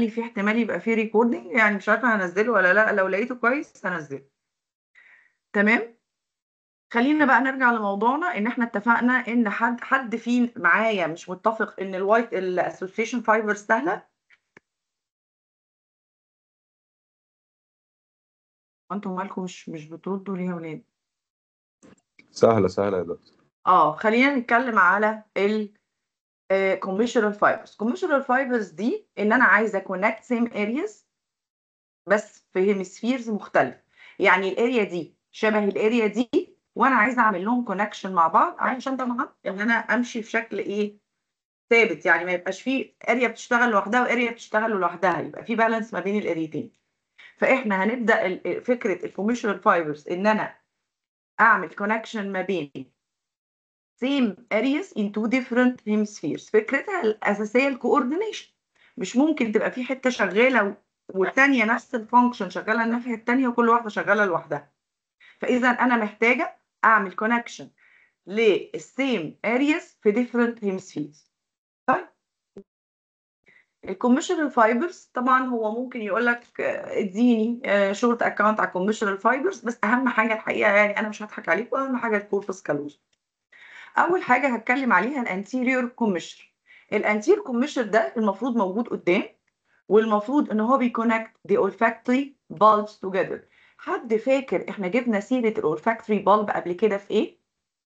لي في احتمال يبقى فيه ريكوردنج، يعني مش عارفه هنزله ولا لا، لو لقيته كويس هنزله. تمام. خلينا بقى نرجع لموضوعنا، ان احنا اتفقنا ان حد فيه معايا مش متفق ان الوايت الاسوسيشن فايبر سهله. انتوا مالكم مش بتردوا ليه يا ولاد؟ سهلة سهلة يا دكتور. خلينا نتكلم على ال commissural fibers. commissural fibers دي ان انا عايزه connect same areas بس في هيمسفيرز مختلفه، يعني الاريا دي شبه الاريا دي وانا عايزه اعمل لهم كونكشن مع بعض، عشان طبعا ان انا امشي في شكل ايه ثابت، يعني ما يبقاش فيه اريا بتشتغل لوحدها واريا بتشتغل لوحدها، يبقى في بالانس ما بين الاريتين. فاحنا هنبدا فكره الكوميشنال فايبرز ان انا اعمل كونكشن ما بين same areas in two different hemispheres. فكرتها الاساسيه الكوردينيشن، مش ممكن تبقى في حته شغاله والثانيه نفس الفانكشن شغاله الناحيه الثانيه وكل واحده شغاله لوحدها. فاذا انا محتاجه اعمل كونكشن للسيم ارياز في different hemispheres. طيب الكوميشنال فايبرز طبعا هو ممكن يقول لك اديني شورت اكونت على الكوميشنال فايبرز، بس اهم حاجه الحقيقه يعني انا مش هضحك عليكم، اهم حاجه الكوربس كالوزم. اول حاجه هتكلم عليها الانتيريور كوميشر. الانتيريور كوميشر ده المفروض موجود قدام، والمفروض ان هو بيكونكت the olfactory bulbs together. حد فاكر احنا جبنا سيره الاولفاكتوري bulb قبل كده في ايه؟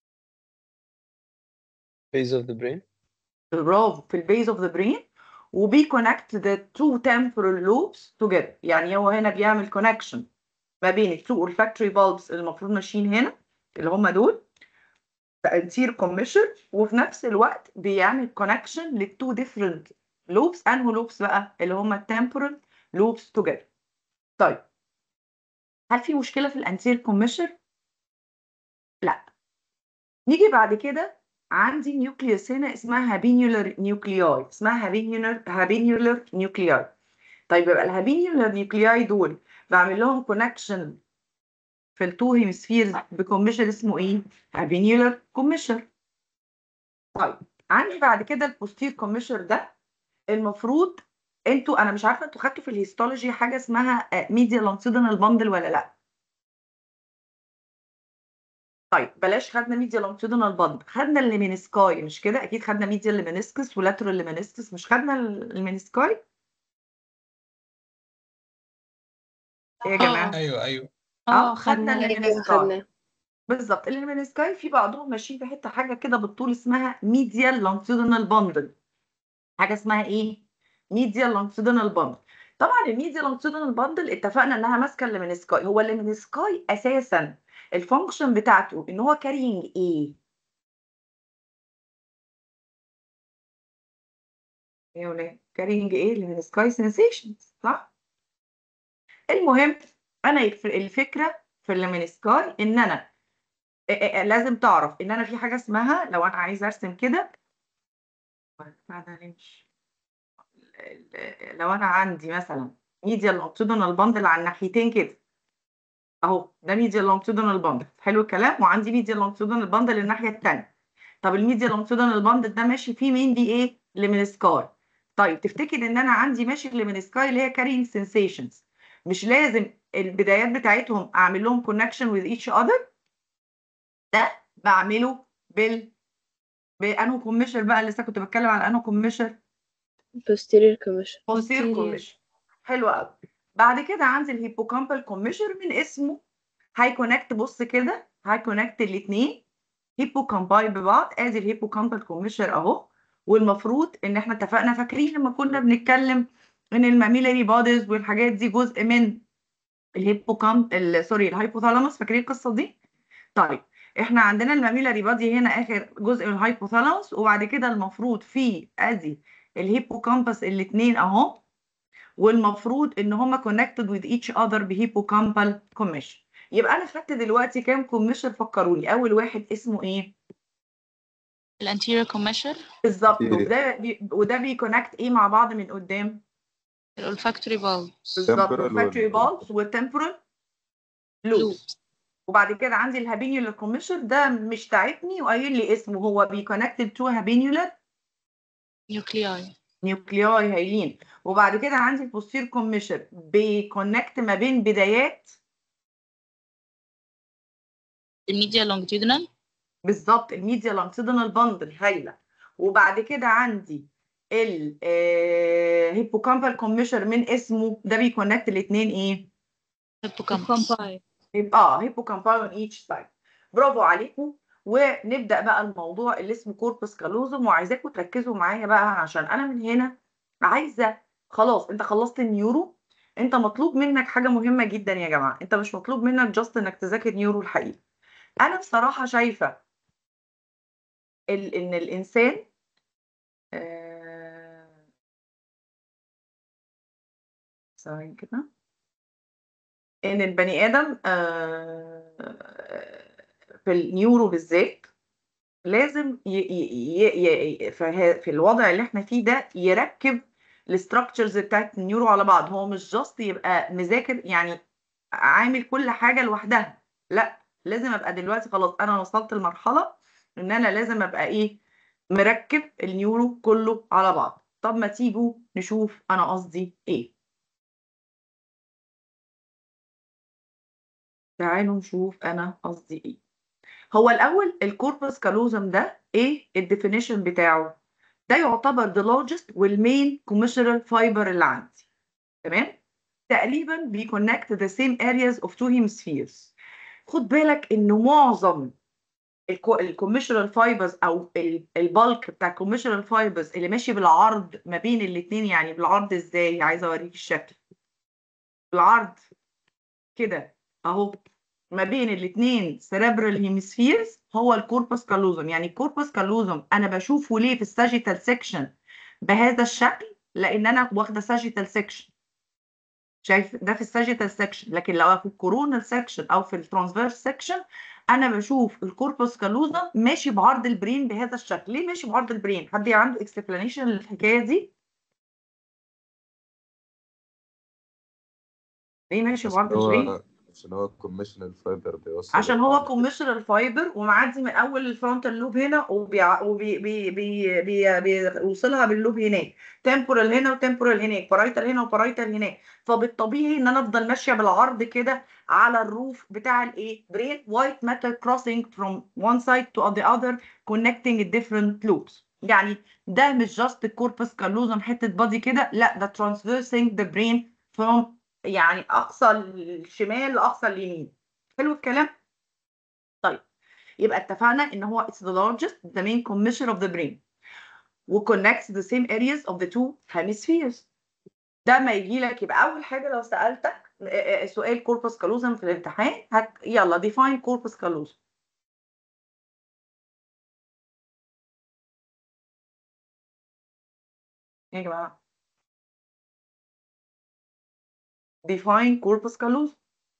base of the brain. برافو، في البيز اوف ذا برين. وبيكونكت the two temporal lobes together، يعني هو هنا بيعمل كونكشن ما بين التو olfactory bulbs اللي المفروض ماشيين هنا اللي هم دول anterior commissure، وفي نفس الوقت بيعمل كونكشن للتو ديفرنت لوبس. انهو لوبس بقى؟ اللي هم التمبورال لوبس توجذر. طيب هل في مشكله في الانتيريور كوميشر؟ لا. نيجي بعد كده عندي نيوكليوس هنا اسمها هابينيولر نيوكلياي، اسمها هابينيولر نيوكلياي. طيب يبقى الهابينيولر نيوكلياي دول بعمل لهم كونكشن في التو هيمسفيرز بكوميشر اسمه ايه؟ هابينيولر كوميشر. طيب عندي بعد كده البوستير كوميشر ده المفروض انتوا، انا مش عارفه انتوا خدتوا في الهيستولوجي حاجه اسمها ميديا لونسيدونال باندل ولا لا؟ طيب بلاش خدنا ميديا لونسيدونال باندل، خدنا الليمينسكاي مش كده؟ اكيد خدنا ميديا ليمينسكس ولاترال ليمينسكس، مش خدنا المينسكاي؟ ايه يا جماعه؟ ايوه خدنا ايوه الليمينسكاي. خدنا. بالظبط، الليمينسكاي في بعضهم ماشيين في حته حاجه كده بالطول اسمها ميديا لونسيدونال باندل. حاجه اسمها ايه؟ ميديا لونسيدونال باندل. طبعا الميديا لونسيدونال باندل اتفقنا انها ماسكه الليمينسكاي. هو الليمينسكاي اساسا الفانكشن بتاعته ان هو كارينج ايه؟ يا ولاد كارينج ايه؟ الليمينسكاي سنسيشنز، صح؟ المهم انا الفكره في الليمينسكاي ان انا لازم تعرف ان انا في حاجه اسمها، لو انا عايزه ارسم كده لو انا عندي مثلا ميديا لونسيدونال باندل على الناحيتين كده اهو، ده ميديا لونسيدونال باندل، حلو الكلام، وعندي ميديا لونسيدونال باندل الناحيه الثانيه. طب الميديا لونسيدونال باندل ده ماشي فيه مين دي ايه؟ ليمينسكاي. طيب تفتكر ان انا عندي ماشي ليمينسكاي اللي هي كارينج سنسيشنز، مش لازم البدايات بتاعتهم اعمل لهم كونكشن وذ ايتش اذر؟ ده بعمله بانو كوميشر بقى، اللي لسه كنت بتكلم على انو كوميشر، posterior commission. بوستير كوميشر. حلو قوي. بعد كده عندي الهيبوكامبال كوميشر، من اسمه هايكونكت، بص كده هايكونكت الاثنين هيبوكامباي ببعض. ادي الهيبوكامبال كوميشر اهو. والمفروض ان احنا اتفقنا، فاكرين لما كنا بنتكلم ان الماميلاري بوديز والحاجات دي جزء من الهايبوثالاموس، فاكرين القصه دي؟ طيب احنا عندنا الماميلاري بودي هنا اخر جزء من الهايبوثالاموس، وبعد كده المفروض في ادي الهيبوكامبس الاثنين اهو، والمفروض ان هما connected with each other بهيبوكامبال كوميشن. يبقى انا خدت دلوقتي كام كوميشن؟ فكروني. اول واحد اسمه ايه؟ الانتيريور كوميشر. بالظبط. وده بيكونكت ايه مع بعض من قدام؟ الولفاكتوري بالبس. بالظبط، الولفاكتوري بالبس والتمبورال لوبس. وبعد كده عندي الهابينيولار كوميشر، ده مش تعبني وقايل لي اسمه، هو بيكونكتد تو هابينيولار نيوكلياي. نيوكلياي هايلين. وبعد كده عندي البوستير كوميشر بيكونكت ما بين بدايات الميديا لونجيتودينال. بالظبط الميديا لانكسيدنال باندل هايله. وبعد كده عندي الهيبوكامبال كوميشر من اسمه ده بيكونكت الاثنين ايه؟ هيبوكامبس. يبقى هيبوكامبال اون ايتش سايد. برافو عليكم. ونبدا بقى الموضوع اللي اسمه كوربس كالوزوم، وعايزاكم تركزوا معايا بقى عشان انا من هنا عايزه خلاص انت خلصت النيورو. انت مطلوب منك حاجه مهمه جدا يا جماعه، انت مش مطلوب منك جاست انك تذاكر نيورو الحقيقه. انا بصراحه شايفه ان الانسان ثواني كده، ان البني ادم في النيورو بالذات لازم في الوضع اللي احنا فيه ده يركب الاستراكشرز بتاعت النيورو على بعض. هو مش جاست يبقى مذاكر يعني عامل كل حاجه لوحدها، لا لازم ابقى دلوقتي خلاص انا وصلت لمرحله ان انا لازم ابقى ايه، مركب النيورو كله على بعض. طب ما تيجوا نشوف انا قصدي ايه. تعالوا نشوف انا قصدي ايه. هو الاول الكوربس كالوزم ده ايه الديفينيشن بتاعه؟ ده يعتبر the largest والمين commissural fiber اللي عندي. تمام؟ تقريبا بيكونكت the same areas of two hemispheres. خد بالك انه معظم الكوميشنال فايبرز او البالك بتاع الكوميشنال فايبرز اللي ماشي بالعرض ما بين الاثنين. يعني بالعرض ازاي؟ عايزه اوريك الشكل. بالعرض كده اهو ما بين الاثنين سيريبرال هيمسفيرز هو الكوربس كالوزوم. يعني الكوربس كالوزوم انا بشوفه ليه في الساجيتال سيكشن بهذا الشكل؟ لان انا واخده ساجيتال سيكشن. شايف ده في الساجيتال سيكشن، لكن لو في الكورونال سيكشن او في الترانسفيرس سيكشن انا بشوف الكوربس كالوزوم ماشي بعرض البرين بهذا الشكل. ليه ماشي بعرض البرين؟ حد عنده اكسبلانيشن للحكايه دي؟ ليه ماشي بعرض البرين؟ عشان هو الكوميشنال فايبر بيوصل عشان هو كوميشنال فايبر ومعدي من اول الفرونتال لوب هنا وبيوصلها باللوب هناك، تمبورال هنا وتمبورال هناك، بارايتال هنا وبارايتال هناك. فبالطبيعي ان انا افضل ماشيه بالعرض كده على الروف بتاع الايه برين وايت ماتر crossing from one side to the other connecting different loops. يعني ده مش جاست الكوربس كالوزم حته بادي كده، لا ده traversing the brain from يعني اقصى الشمال لاقصى اليمين. حلو الكلام. طيب يبقى اتفقنا ان هو it's the largest the main commissure of the brain و connects the same areas of the two hemispheres. ده ما يجي لك يبقى اول حاجه لو سالتك سؤال كوربس كالوزم في الامتحان يلا define corpus callosum. يا جماعه define corpus callosum.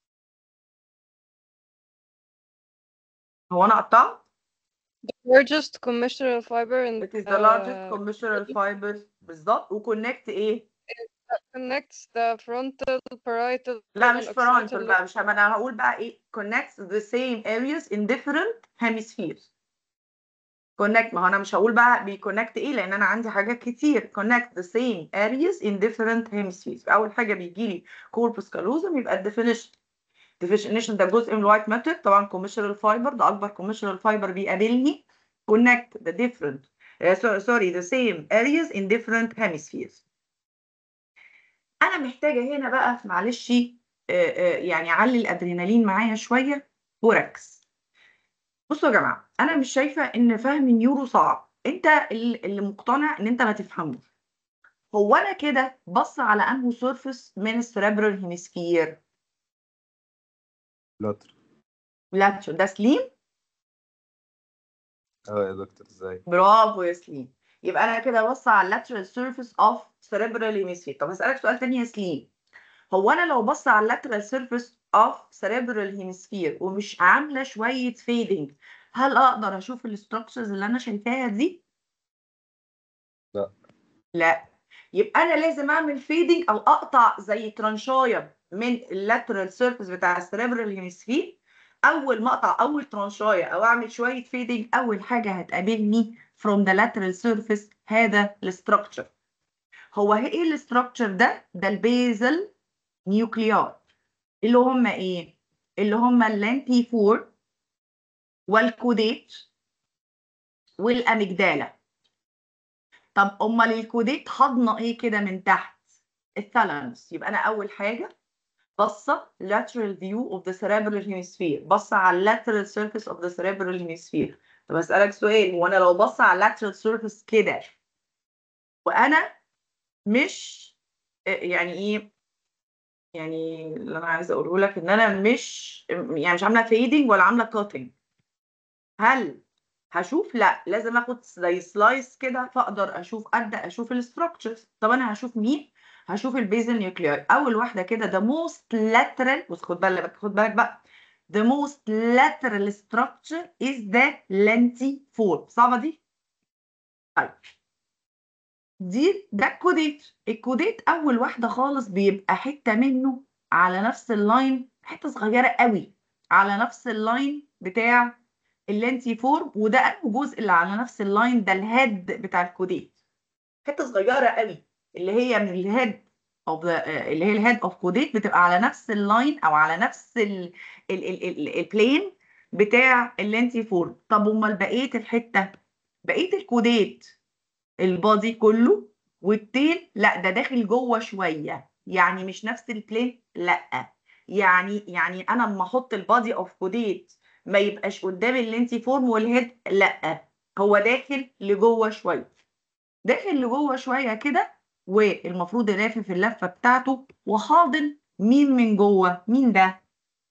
هو انا قطعت؟ largest commissural fiber in it is the largest commissural fiber بالظبط. وكونكت ايه؟ connects the frontal, parietal لا and مش occipital frontal بقى، مش انا هقول بقى ايه connects the same areas in different hemispheres. connect، ما هو انا مش هقول بقى بيكونكت ايه لان انا عندي حاجات كتير. connect the same areas in different hemispheres. اول حاجه بيجي لي corpus callosum يبقى الديفينيشن ده جزء من الوايت ماتر. طبعا commissural fiber ده اكبر commissural fiber بيقابلني. connect the different the same areas in different hemispheres. انا محتاجه هنا بقى معلش يعني علي الادرينالين معايا شويه وركز. بصوا يا جماعه انا مش شايفه ان فهم النيورو صعب. انت اللي مقتنع ان انت ما تفهموش. هو انا كده بص على انه سيرفيس من السيريبرال هيمسفير؟ لاترال. ده سليم؟ يا دكتور ازاي؟ برافو يا سليم. يبقى انا كده بص على اللاترال سيرفيس اوف سيريبرال هيمسفير. طب هسالك سؤال تاني يا سليم. هو انا لو بص على اللاترال سيرفيس اوف سيريبرال هيمسفير ومش عامله شويه فيدنج، هل اقدر اشوف الاستراكشرز اللي انا شايفاها دي؟ لا. لا. يبقى انا لازم اعمل فيدنج او اقطع زي ترانشايه من اللاترال سيرفيس بتاع السيريبرال هيمسفير. اول ما اقطع اول ترانشايه او اعمل شويه فيدنج اول حاجه هتقابلني from the lateral surface هذا الاستراكشر. هو ايه الاستراكشر ده البيزل نيوكليار اللي هم ايه؟ اللي هم اللانتي 4 والكوديت والاميجدالا. طب امال الكوديت حاضنه ايه كده من تحت؟ الثالاموس. يبقى انا اول حاجه بصه lateral view of the cerebral hemisphere، بصه على lateral surface of the cerebral hemisphere. طب اسالك سؤال، هو انا لو بصه على lateral surface كده وانا مش يعني ايه، يعني اللي انا عايزه اقوله لك ان انا مش يعني مش عامله فيدنج ولا عامله كاتنج، هل هشوف؟ لا، لازم اخد زي سلايس كده فاقدر ابدا اشوف الاستراكشرز. طب انا هشوف مين؟ هشوف البيزل نيوكليار. اول واحده كده the most lateral، بص خد بالك بقى، the most lateral structure is the lentiform. صعبه دي؟ طيب ده الكوديت. الكوديت اول واحده خالص بيبقى حته منه على نفس اللاين، حته صغيره قوي على نفس اللاين بتاع اللينتي فورم. وده انه جزء اللي على نفس اللاين ده الهيد بتاع الكوديت، حته صغيره قوي اللي هي من الهيد اللي هي الهيد اوف كوديت بتبقى على نفس اللاين او على نفس البلين بتاع اللينتي فورم. طب امال بقيه الحته، بقيه الكوديت البادي كله والتيل لا، ده داخل جوه شويه، يعني مش نفس البلين، لا يعني انا لما احط البادي اوف كوديت ما يبقاش قدام اللينتي فورم والهيد، لا هو داخل لجوه شويه، داخل لجوه شويه كده، والمفروض يلافف اللفه بتاعته وحاضن مين من جوه؟ مين ده؟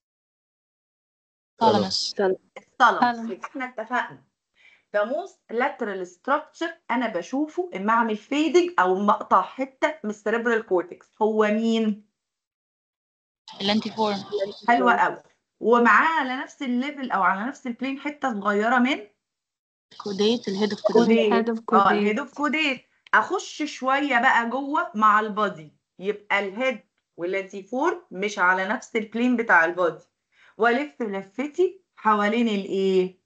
ثالاموس. الثالاموس. احنا اتفقنا ده موست لاترال ستراكشر انا بشوفه اما اعمل فيدنج او مقطع حته من السيريبرال كورتكس. هو مين؟ اللانتي فورم. حلوه قوي. ومعاه على نفس الليفل او على نفس البلين حته صغيره من كوديت، الهيد اوف كوديت. الهيد اوف كوديت. اخش شويه بقى جوه مع البادي، يبقى الهيد واللانتي فورم مش على نفس البلين بتاع البادي، والف لفتي حوالين الايه؟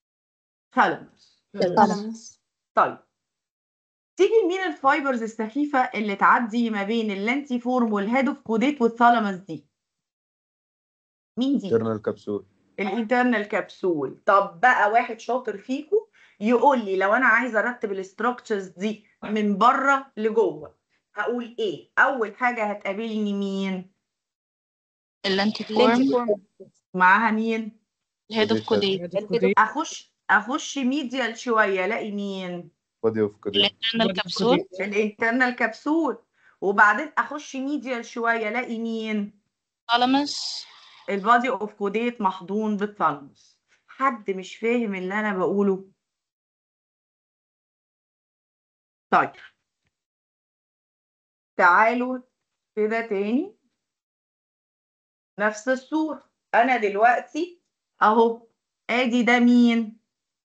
ثالاموس. طيب تيجي مين الفايبرز السخيفه اللي تعدي ما بين اللانتي فورم والهيد اوف كوديت والثالاموس دي؟ مين دي؟ internal كبسول. الانترنال كبسول. طب بقى واحد شاطر فيكم يقول لي لو انا عايزه ارتب الاستراكشرز دي من بره لجوه هقول ايه؟ اول حاجه هتقابلني مين؟ اللانتي فورم. معاها مين؟ الهيد اوف كوديت. اخش ميديال شويه الاقي مين؟ body of codate. الانترنال كبسول. الانترنال كبسول. وبعدين اخش ميديال شويه الاقي مين؟ ثالاموس. البادي اوف كوديت محضون بالثالاموس. حد مش فاهم اللي انا بقوله؟ طيب تعالوا كده تاني نفس الصورة. انا دلوقتي اهو ادي ده مين؟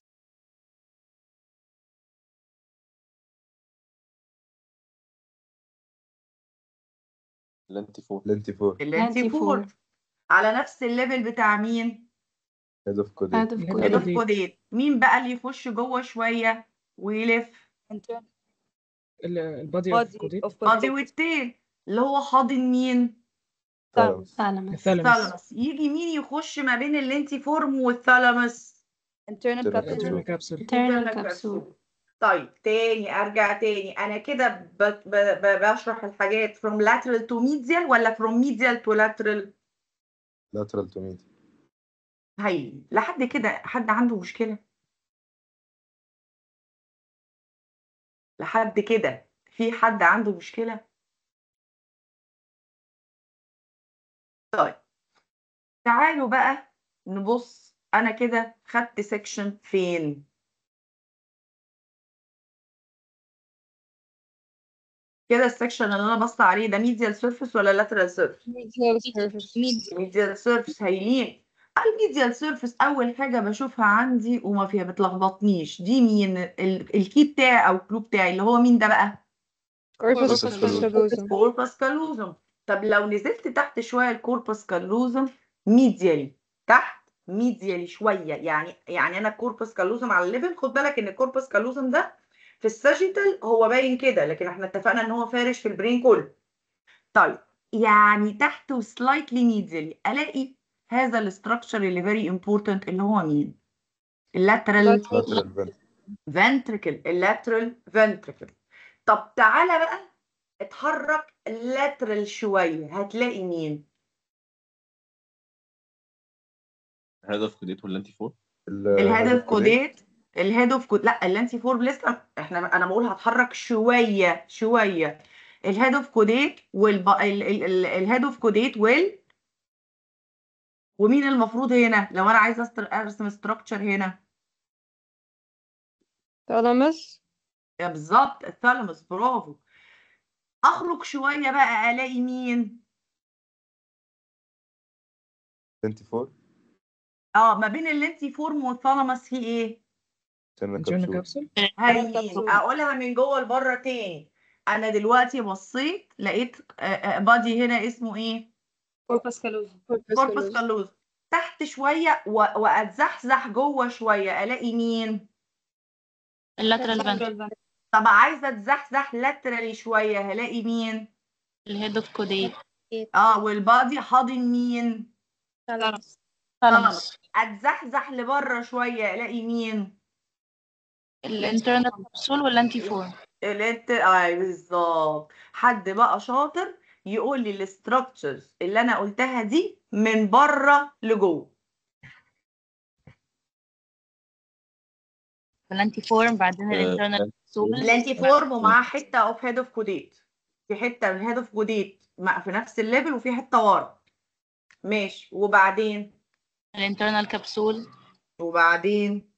lentifor فور على نفس الليفل بتاع مين؟ head of codate. هيد اوف كوديت. مين بقى اللي يخش جوه شويه ويلف؟ البادي اوف كوديت. بادي والتيل اللي هو حاضن مين؟ الثالاموس. يجي مين يخش ما بين اللينتي فورم والثالاموس؟ internal capsule. طيب تاني ارجع تاني، انا كده بشرح الحاجات from lateral to medial ولا from medial to lateral؟ lateral to medial. هاي لحد كده حد عنده مشكلة؟ لحد كده في حد عنده مشكلة؟ طيب تعالوا بقى نبص، انا كده خدت سيكشن فين؟ كده السكشن اللي انا بص عليه ده ميديال سيرفيس ولا لاترال سيرفيس؟ ميديال سيرفيس. هايلين. الميديال سيرفيس اول حاجه بشوفها عندي وما فيها بتلخبطنيش، دي مين؟ الكي بتاعي او الكلو بتاعي اللي هو مين ده بقى؟ كوربس كالوزم. طب لو نزلت تحت شويه الكوربس كالوزم ميديالي، تحت ميديالي شويه، يعني انا الكوربس كالوزم على الليفل، خد بالك ان الكوربس كالوزم ده في الساجيتال هو باين كده، لكن احنا اتفقنا ان هو فارش في البرين كله. طيب يعني تحته سلايتلي ميديالي الاقي هذا الاستراكشر اللي فيري امبورتنت اللي هو مين؟ اللاترال lateral فنتريكل. اللاترال فنتريكل. طب تعالى بقى اتحرك اللاترال شويه، هتلاقي مين؟ هدف كوديت ولا انتي فور؟ الهدف كوديت. الهدف كود، لا اللانتي فور لسه انا بقول هتحرك شويه شويه. الهدف كوديت الهدف كوديت ومين المفروض هنا لو انا عايزه ارسم ستراكشر هنا؟ thalamus. بالظبط الثالاموس، برافو. اخرج شويه بقى الاقي مين؟ 24 ما بين اللينتي فورم والثالاموس في ايه؟ internal capsule. هايلين. اقولها من جوه لبره تاني. انا دلوقتي بصيت لقيت بادي هنا اسمه ايه؟ كوربس كالوزم. كوربس كالوزم. تحت شويه واتزحزح جوه شويه الاقي مين؟ اللاترال فنتريكل. طب عايزه اتزحزح لاترالي شويه هلاقي مين؟ الهيد اوف كوديت. والبادي حاضن مين؟ ثالاموس. اتزحزح لبره شويه الاقي مين؟ الانترنال كبسول والانتي فورم. بالظبط. حد بقى شاطر يقول لي الاستراكشرز اللي انا قلتها دي من بره لجوه. الانتي فورم بعدين الانترنال كبسول. الانتي فورم ومعاه حته اوف هيد اوف كوديت. في حته من هيد اوف كوديت في نفس الليفل وفي حته ورا. ماشي. وبعدين الانترنال كبسول. وبعدين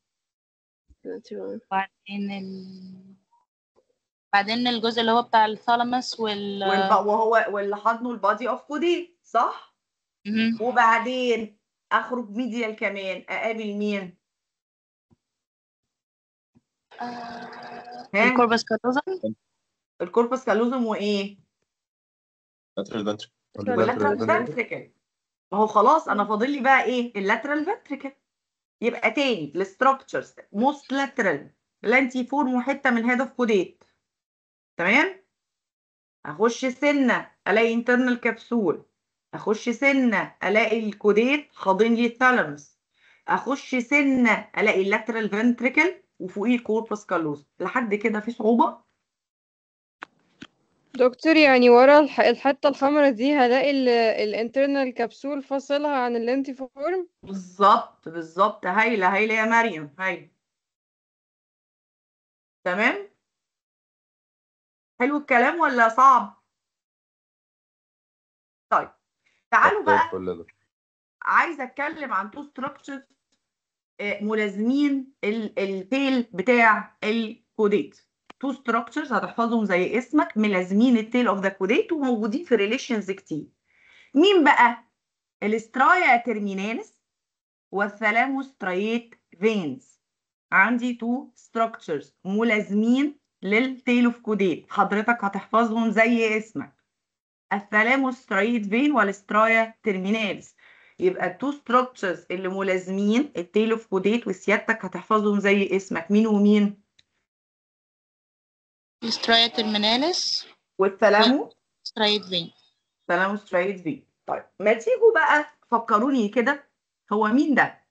بعدين الجزء اللي هو بتاع الثالاموس وهو واللي حضنه البادي اوف كوديت، صح؟ وبعدين اخرج ميديال كمان اقابل مين؟ الكوربس كالوزم. الكوربس كالوزم وايه؟ اللاترال فنتريكل. ما هو خلاص انا فاضل لي بقى ايه؟ اللاترال فنتريكل. يبقى تاني الستراكشرز موست لاترال لانتي فورم وحته من هيد اوف كوديت. تمام؟ اخش سنه الاقي انترنال كبسول. اخش سنه الاقي الكوديت حاضن لي الثالاموس. اخش سنه الاقي اللاترال فنتريكل وفوقيه الكوربس كالوزم. لحد كده في صعوبه؟ دكتور يعني ورا الحتة الحمراء دي هلاقي الانترنال كبسول فاصلها عن اللينتيفورم. بالظبط بالظبط. هايله هايله يا مريم، هايله. تمام. حلو الكلام ولا صعب؟ طيب تعالوا بقى. عايزه اتكلم عن تو ستراكشرز ملازمين التيل بتاع الكوديت. تو ستراكشرز هتحفظهم زي اسمك، ملازمين التيل اوف ذا كوديت وموجودين في ريليشنز كتير. مين بقى؟ الاسترايا ترميناليس والثالاموسترايت فينز. عندي تو ستراكشرز ملازمين للتيل اوف كوديت، حضرتك هتحفظهم زي اسمك، الثالاموسترايت فين والاسترايا ترميناليس. يبقى التو ستراكشرز اللي ملازمين التيل اوف كوديت وسيادتك هتحفظهم زي اسمك، مين ومين؟ الاسترايا ترميناليس والثالاموسترايت فين. ثالاموسترايت فين. طيب ما تيجوا بقى فكروني كده، هو مين ده؟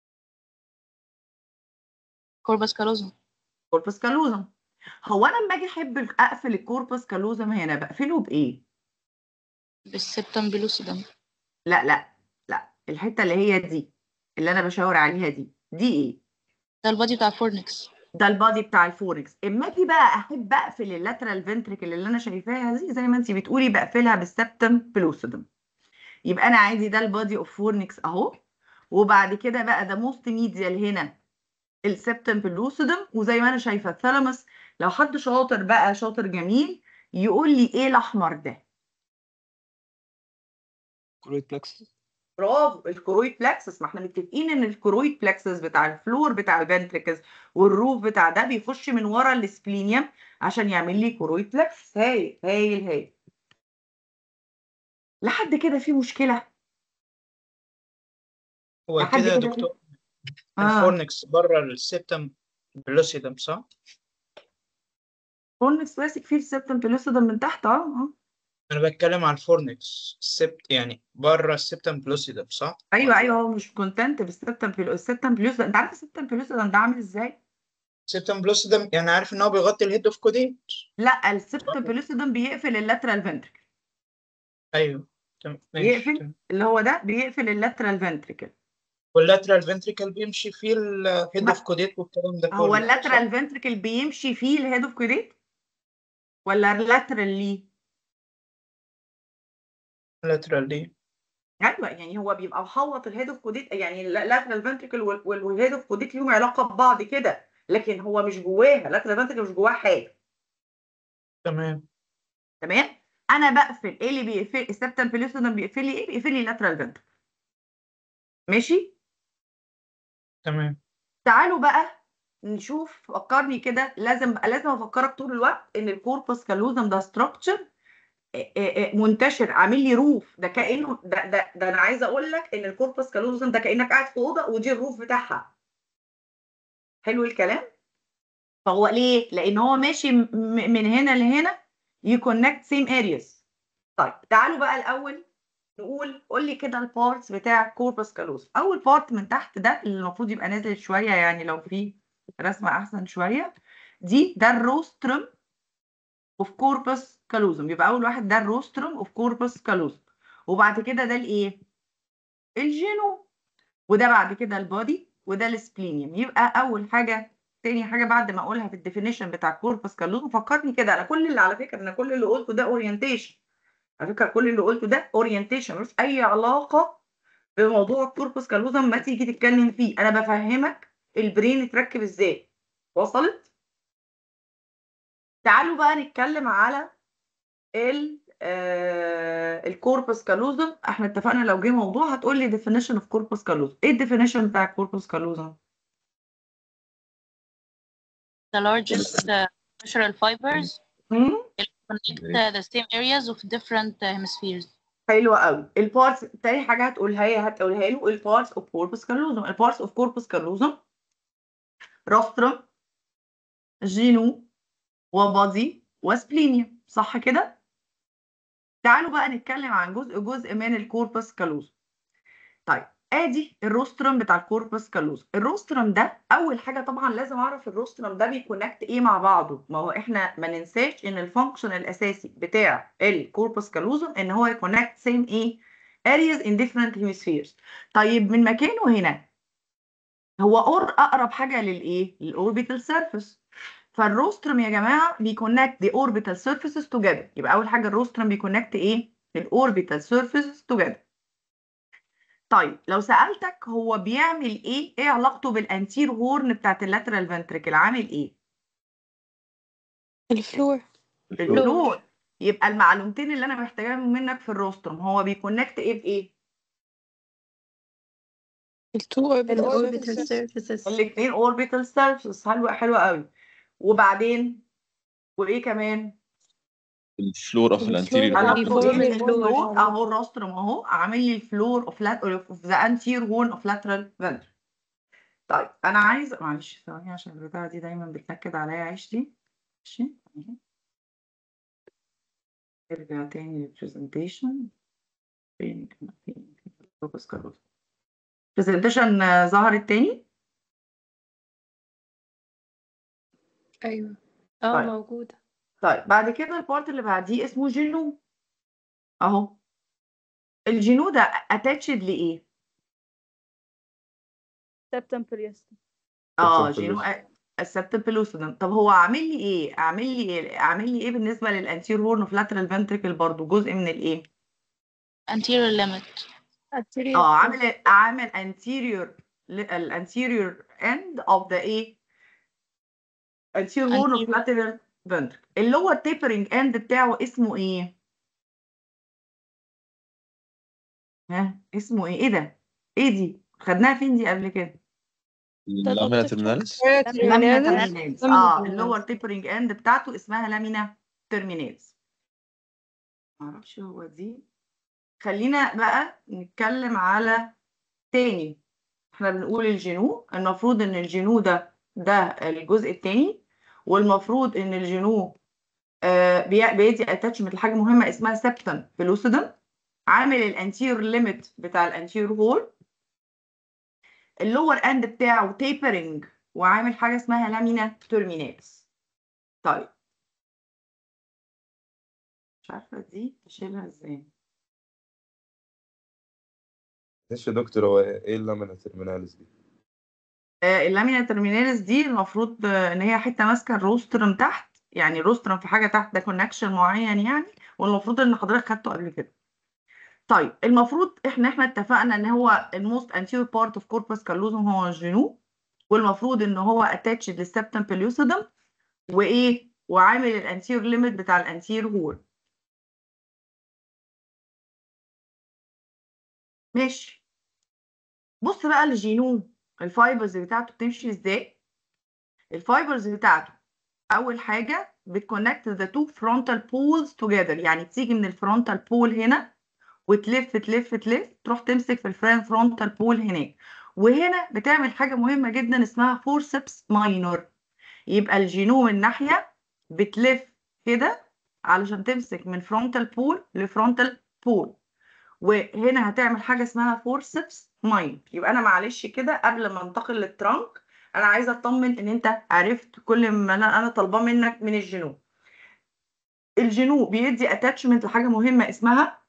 كوربس كالوزم. كوربس كالوزم. هو انا لما اجي احب اقفل الكوربس كالوزم هنا بقفله بايه؟ بالسبتم بلوسيدم. لا لا لا، الحته اللي هي دي اللي انا بشاور عليها دي ايه؟ ده البادي بتاع الفورنكس. ده البادي بتاع الفوركس. اما اجي بقى احب اقفل اللاترال فنتريكل اللي انا شايفاها دي زي ما انت بتقولي بقفلها بالسبتم بلوسيدم. يبقى انا عادي ده البادي اوف فورنكس اهو، وبعد كده بقى ده موست ميديال هنا السبتم بلوسيدم، وزي ما انا شايفه الثالاموس. لو حد شاطر بقى شاطر جميل يقول لي ايه الاحمر ده؟ كرويد بلكسس. برافو، الكرويد بلكسس. ما احنا متفقين ان الكرويد بلكسس بتاع الفلور بتاع الفنتريكلز والروف بتاع ده بيخش من ورا السبلينيوم عشان يعمل لي كرويد بلكسس. هايل هايل هايل. لحد كده في مشكله؟ هو كده يا دكتور الفورنكس بره السبتم بلوسيدم صح؟ فورنكس ماسك فيه السبتم بلوسيدم من تحت. انا بتكلم على الفورنكس السبت، يعني بره السبتم بلوسيدم، صح؟ ايوه هو مش كونتنت بالسبتم السبتم بلوسيدم. انت عارف السبتم بلوسيدم ده عامل ازاي؟ السبتم بلوسيدم يعني عارف ان هو بيغطي الهيد اوف كودين. لا، السبتم بلوسيدم بيقفل اللاترال فنتركل. ايوه تمام ماشي بيقفل تمام. اللي هو ده، بيقفل اللاترال فنتركل. واللاترال فنتريكل بيمشي فيه الهيد اوف كوديت والكلام ده هو كله، صح؟ اللاترال فنتركل بيمشي فيه الهيد اوف كوديت ولا اللاترال ليه؟ اللاترال دي. ايوه، يعني هو بيبقى محوط الهيد اوف كوديت، يعني اللاترال فنتركل والهيد اوف كوديت ليهم علاقه ببعض كده، لكن هو مش جواها. اللاترال فنتركل مش جواها حاجه. تمام. تمام. انا بقفل ايه اللي بيقفل السبتم بلوسيدم؟ بيقفل لي ايه؟ بيقفل لي اللاترال فنتركل. ماشي. تمام. تعالوا بقى نشوف. فكرني كده، لازم افكرك طول الوقت ان الكوربس كالوزم ده ستراكشر منتشر، عامل لي روف. ده كانه ده انا عايزه اقول لك ان الكوربس كالوزم ده كانك قاعد في اوضه ودي الروف بتاعها. حلو الكلام. فهو ليه؟ لان هو ماشي من هنا لهنا، يكونكت سيم ارياز. طيب تعالوا بقى الاول نقول، قول لي كده البارتس بتاع كوربس كالوزم. اول بارت من تحت ده اللي المفروض يبقى نازل شويه، يعني لو في رسمه احسن شويه، ده الروسترم اوف كوربس كالوزم. يبقى اول واحد ده الروسترم اوف كوربس كالوزم، وبعد كده ده الايه؟ الجينو، وده بعد كده البودي، وده السبلينيوم. يبقى اول حاجه، تاني حاجه بعد ما اقولها في الديفينيشن بتاع كوربس كالوزم، فكرني كده. انا كل اللي على فكره، انا كل اللي قلته ده اورينتيشن. على فكره كل اللي قلته ده اورينتيشن، ملوش اي علاقه بموضوع الكوربس كالوزم ما تيجي تتكلم فيه. انا بفهمك البرين اتركب ازاي. وصلت؟ تعالوا بقى نتكلم على الكوربس كالوزم. احنا اتفقنا لو جه موضوع هتقول لي definition of corpus callosum. ايه الديفينيشن بتاع الكوربس كالوزم؟ The largest natural fibers connect the same areas of different hemispheres. حلو قوي. البارتس، تاني حاجه هتقولها له البارتس اوف كوربس كالوزم. البارتس اوف كوربس كالوزم: روسترم، جينو، وبادي، وسبلينيوم. صح كده؟ تعالوا بقى نتكلم عن جزء من الكوربس كالوزم. طيب ادي الروسترم بتاع الكوربس كالوزم. الروسترم ده اول حاجه طبعا لازم اعرف الروسترم ده بيكونكت ايه مع بعضه. ما هو احنا ما ننساش ان الفانكشن الاساسي بتاع الكوربس كالوزم ان هو يكونكت سيم ايه؟ areas in different hemispheres. طيب من مكانه هنا، هو اقرب حاجه للايه؟ للاوربيتال سيرفيس. فالروسترم يا جماعه بيكونكت the orbital surfaces together. يبقى اول حاجه الروسترم بيكونكت ايه؟ الاوربيتال surfaces together. طيب لو سألتك هو بيعمل ايه علاقته بالانتير هورن بتاعت اللاترال فنتريكل؟ عامل ايه؟ الفلور. الفلور. يبقى المعلومتين اللي انا محتاجاهم منك في الروسترم، هو بيكونكت ايه بايه؟ التو الأوربيتال سيرفيسز. الاثنين اوربيتال سيرفيسز. حلوه قوي. وبعدين وايه كمان؟ الفلور اوف الانتيريور علاقته ايه بيفورم الفلور. بالفلور؟ اهو الروسترم اهو عامل لي الفلور اوف ذا انتير هورن اوف لاترال فنتريكل. طيب انا عايز، معلش ثواني عشان البتاعه دي دايما بتنكد عليا عيشتي. ماشي. ارجع تاني للبرزنتيشن. فين فوكس كاروت برزنتيشن ظهرت تاني. ايوه. طيب. موجودة. طيب بعد كده البارت اللي بعديه اسمه جينو اهو. الجينو ده اتاتشد لايه؟ سبتم بريستم. جينو السبتم بلوسيدم. طب هو عامل لي ايه بالنسبه للانتير هورن اوف لاترال فنتريكل؟ برضو جزء من الايه؟ Anterior limit. عامل الانتيريور اند اوف ذا ايه؟ anterior horn of lateral ventricle. اللي هو التيبرنج اند بتاعه اسمه ايه؟ ها اسمه ايه؟ ايه ده؟ ايه دي؟ خدناها فين دي قبل كده؟ لامينا ترميناليس. لامينا ترميناليس. اللور تيبرنج اند بتاعته اسمها لامينا ترميناليس. معرفش هو دي. خلينا بقى نتكلم على تاني. احنا بنقول الجينو، المفروض ان الجينو ده الجزء التاني، والمفروض ان الجينو بيدي اتاتشمنت لحاجه مهمه اسمها سبتم بلوسيدم، عامل الانتير ليميت بتاع الانتير هول، اللور اند بتاعه تيبرنج، وعامل حاجه اسمها لامينا تيرمينالز. طيب مش عارفه دي تشيلها ازاي. ايش يا دكتور، هو ايه اللامينا ترمينالز دي؟ اللامينا تيرمينالز دي المفروض ان هي حته ماسكه الروسترم تحت، يعني الروسترم في حاجه تحت، ده كونكشن معين يعني، والمفروض ان حضرتك خدته قبل كده. طيب المفروض احنا اتفقنا ان هو الموست انتيريور بارت اوف كوربس كالوزوم هو الجنوب، والمفروض ان هو اتاتشد للسبتم بليوسيدم، وايه، وعامل الانتيريور ليميت بتاع الانتيريور هول. ماشي. بص بقى الجينوم الفايبرز بتاعته بتمشي ازاي. الفايبرز بتاعته اول حاجه بتكونكت ذا تو فرونتال بولز توجذر، يعني تيجي من الفرونتال بول هنا وتلف تلف تلف تروح تمسك في الفرونتال بول هناك، وهنا بتعمل حاجه مهمه جدا اسمها فورسبس ماينور. يبقى الجينوم الناحيه بتلف كده علشان تمسك من فرونتال بول لفرونتال بول، وهنا هتعمل حاجه اسمها فورسبس ماينور. يبقى انا معلش كده قبل ما انتقل للترانك، انا عايزه اطمن ان انت عرفت كل ما انا طالباه منك من الجينوم. الجينوم بيدي اتاتشمنت لحاجه مهمه اسمها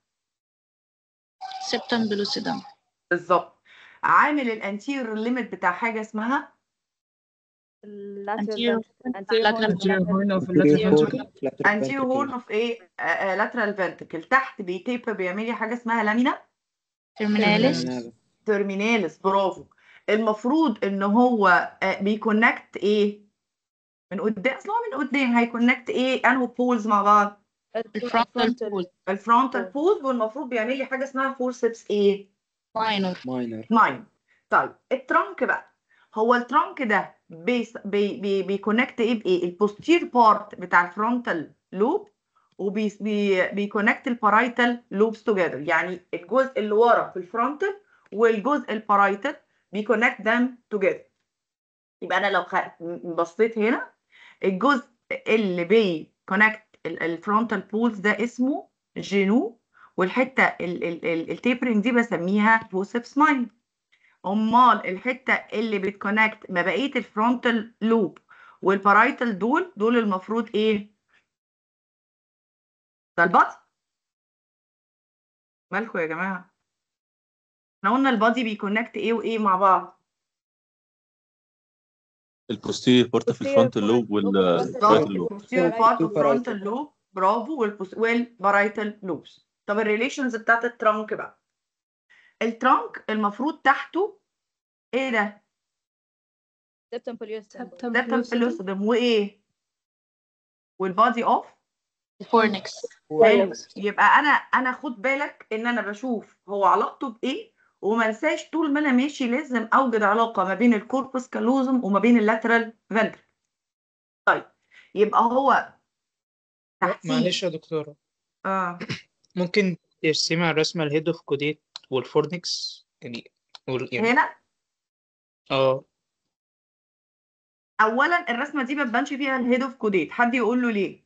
سبتم بلوسيدم. بالظبط، عامل الانتير ليميت بتاع حاجه اسمها anterior anterior horn of انتير هورن اوف ايه، لاترال فنتركل. تحت بيتيبر بيعمل لي حاجه اسمها لامينا terminalis. ترميناليس. برافو. المفروض ان هو بيكونكت ايه من قدام، اصل هو من قدام هيكونكت ايه انهو بولز مع بعض، الفرونتال بول الفرونتال بولز، والمفروض بيعمل لي حاجه اسمها فورسبس ايه ماينور. ماين. طيب الترانك بقى، هو الترانك ده بيكونكت ايه بايه، البوستير بارت بتاع الفرونتال لوب، وبيكونكت البارايتال لوبس توجذر، يعني الجزء اللي ورا في الفرونتال والجزء البارايتال بيكونكت them توجذر. يبقى انا لو بصيت هنا، الجزء اللي بيكونكت الفرونتال بولز ده اسمه جينو، والحته التيبرنج دي بسميها فوسبس ماين. امال الحته اللي بتكونكت ما بقيه الفرونتال لوب والبارايتال دول المفروض ايه، ده البادي. مالكم يا جماعه، احنا قلنا البادي بيكونكت ايه وايه مع بعض. البوستيريور بارت في الفرونت لوب والرايت لوب. البوستيريور بارت اوف فرونتال لوب، برافو، والبارايتال لوبس. طب الريليشنز بتاعت الترانك بقى، الترانك المفروض تحته ايه ده، septum septum pellucidum وايه، والبادي اوف الفورنكس. حلو. يبقى انا خد بالك ان انا بشوف هو علاقته بايه، وما انساش طول ما انا ماشي لازم اوجد علاقه ما بين الكوربس كالوزم وما بين اللاترال فنتركل. طيب يبقى هو تحتيه معلش يا دكتورة، ممكن ترسمي على الرسمة الهيد اوف كوديت والفورنكس يعني هنا اه اولا الرسمه دي ما تبانش فيها الهيد اوف كوديت، حد يقول له ليه؟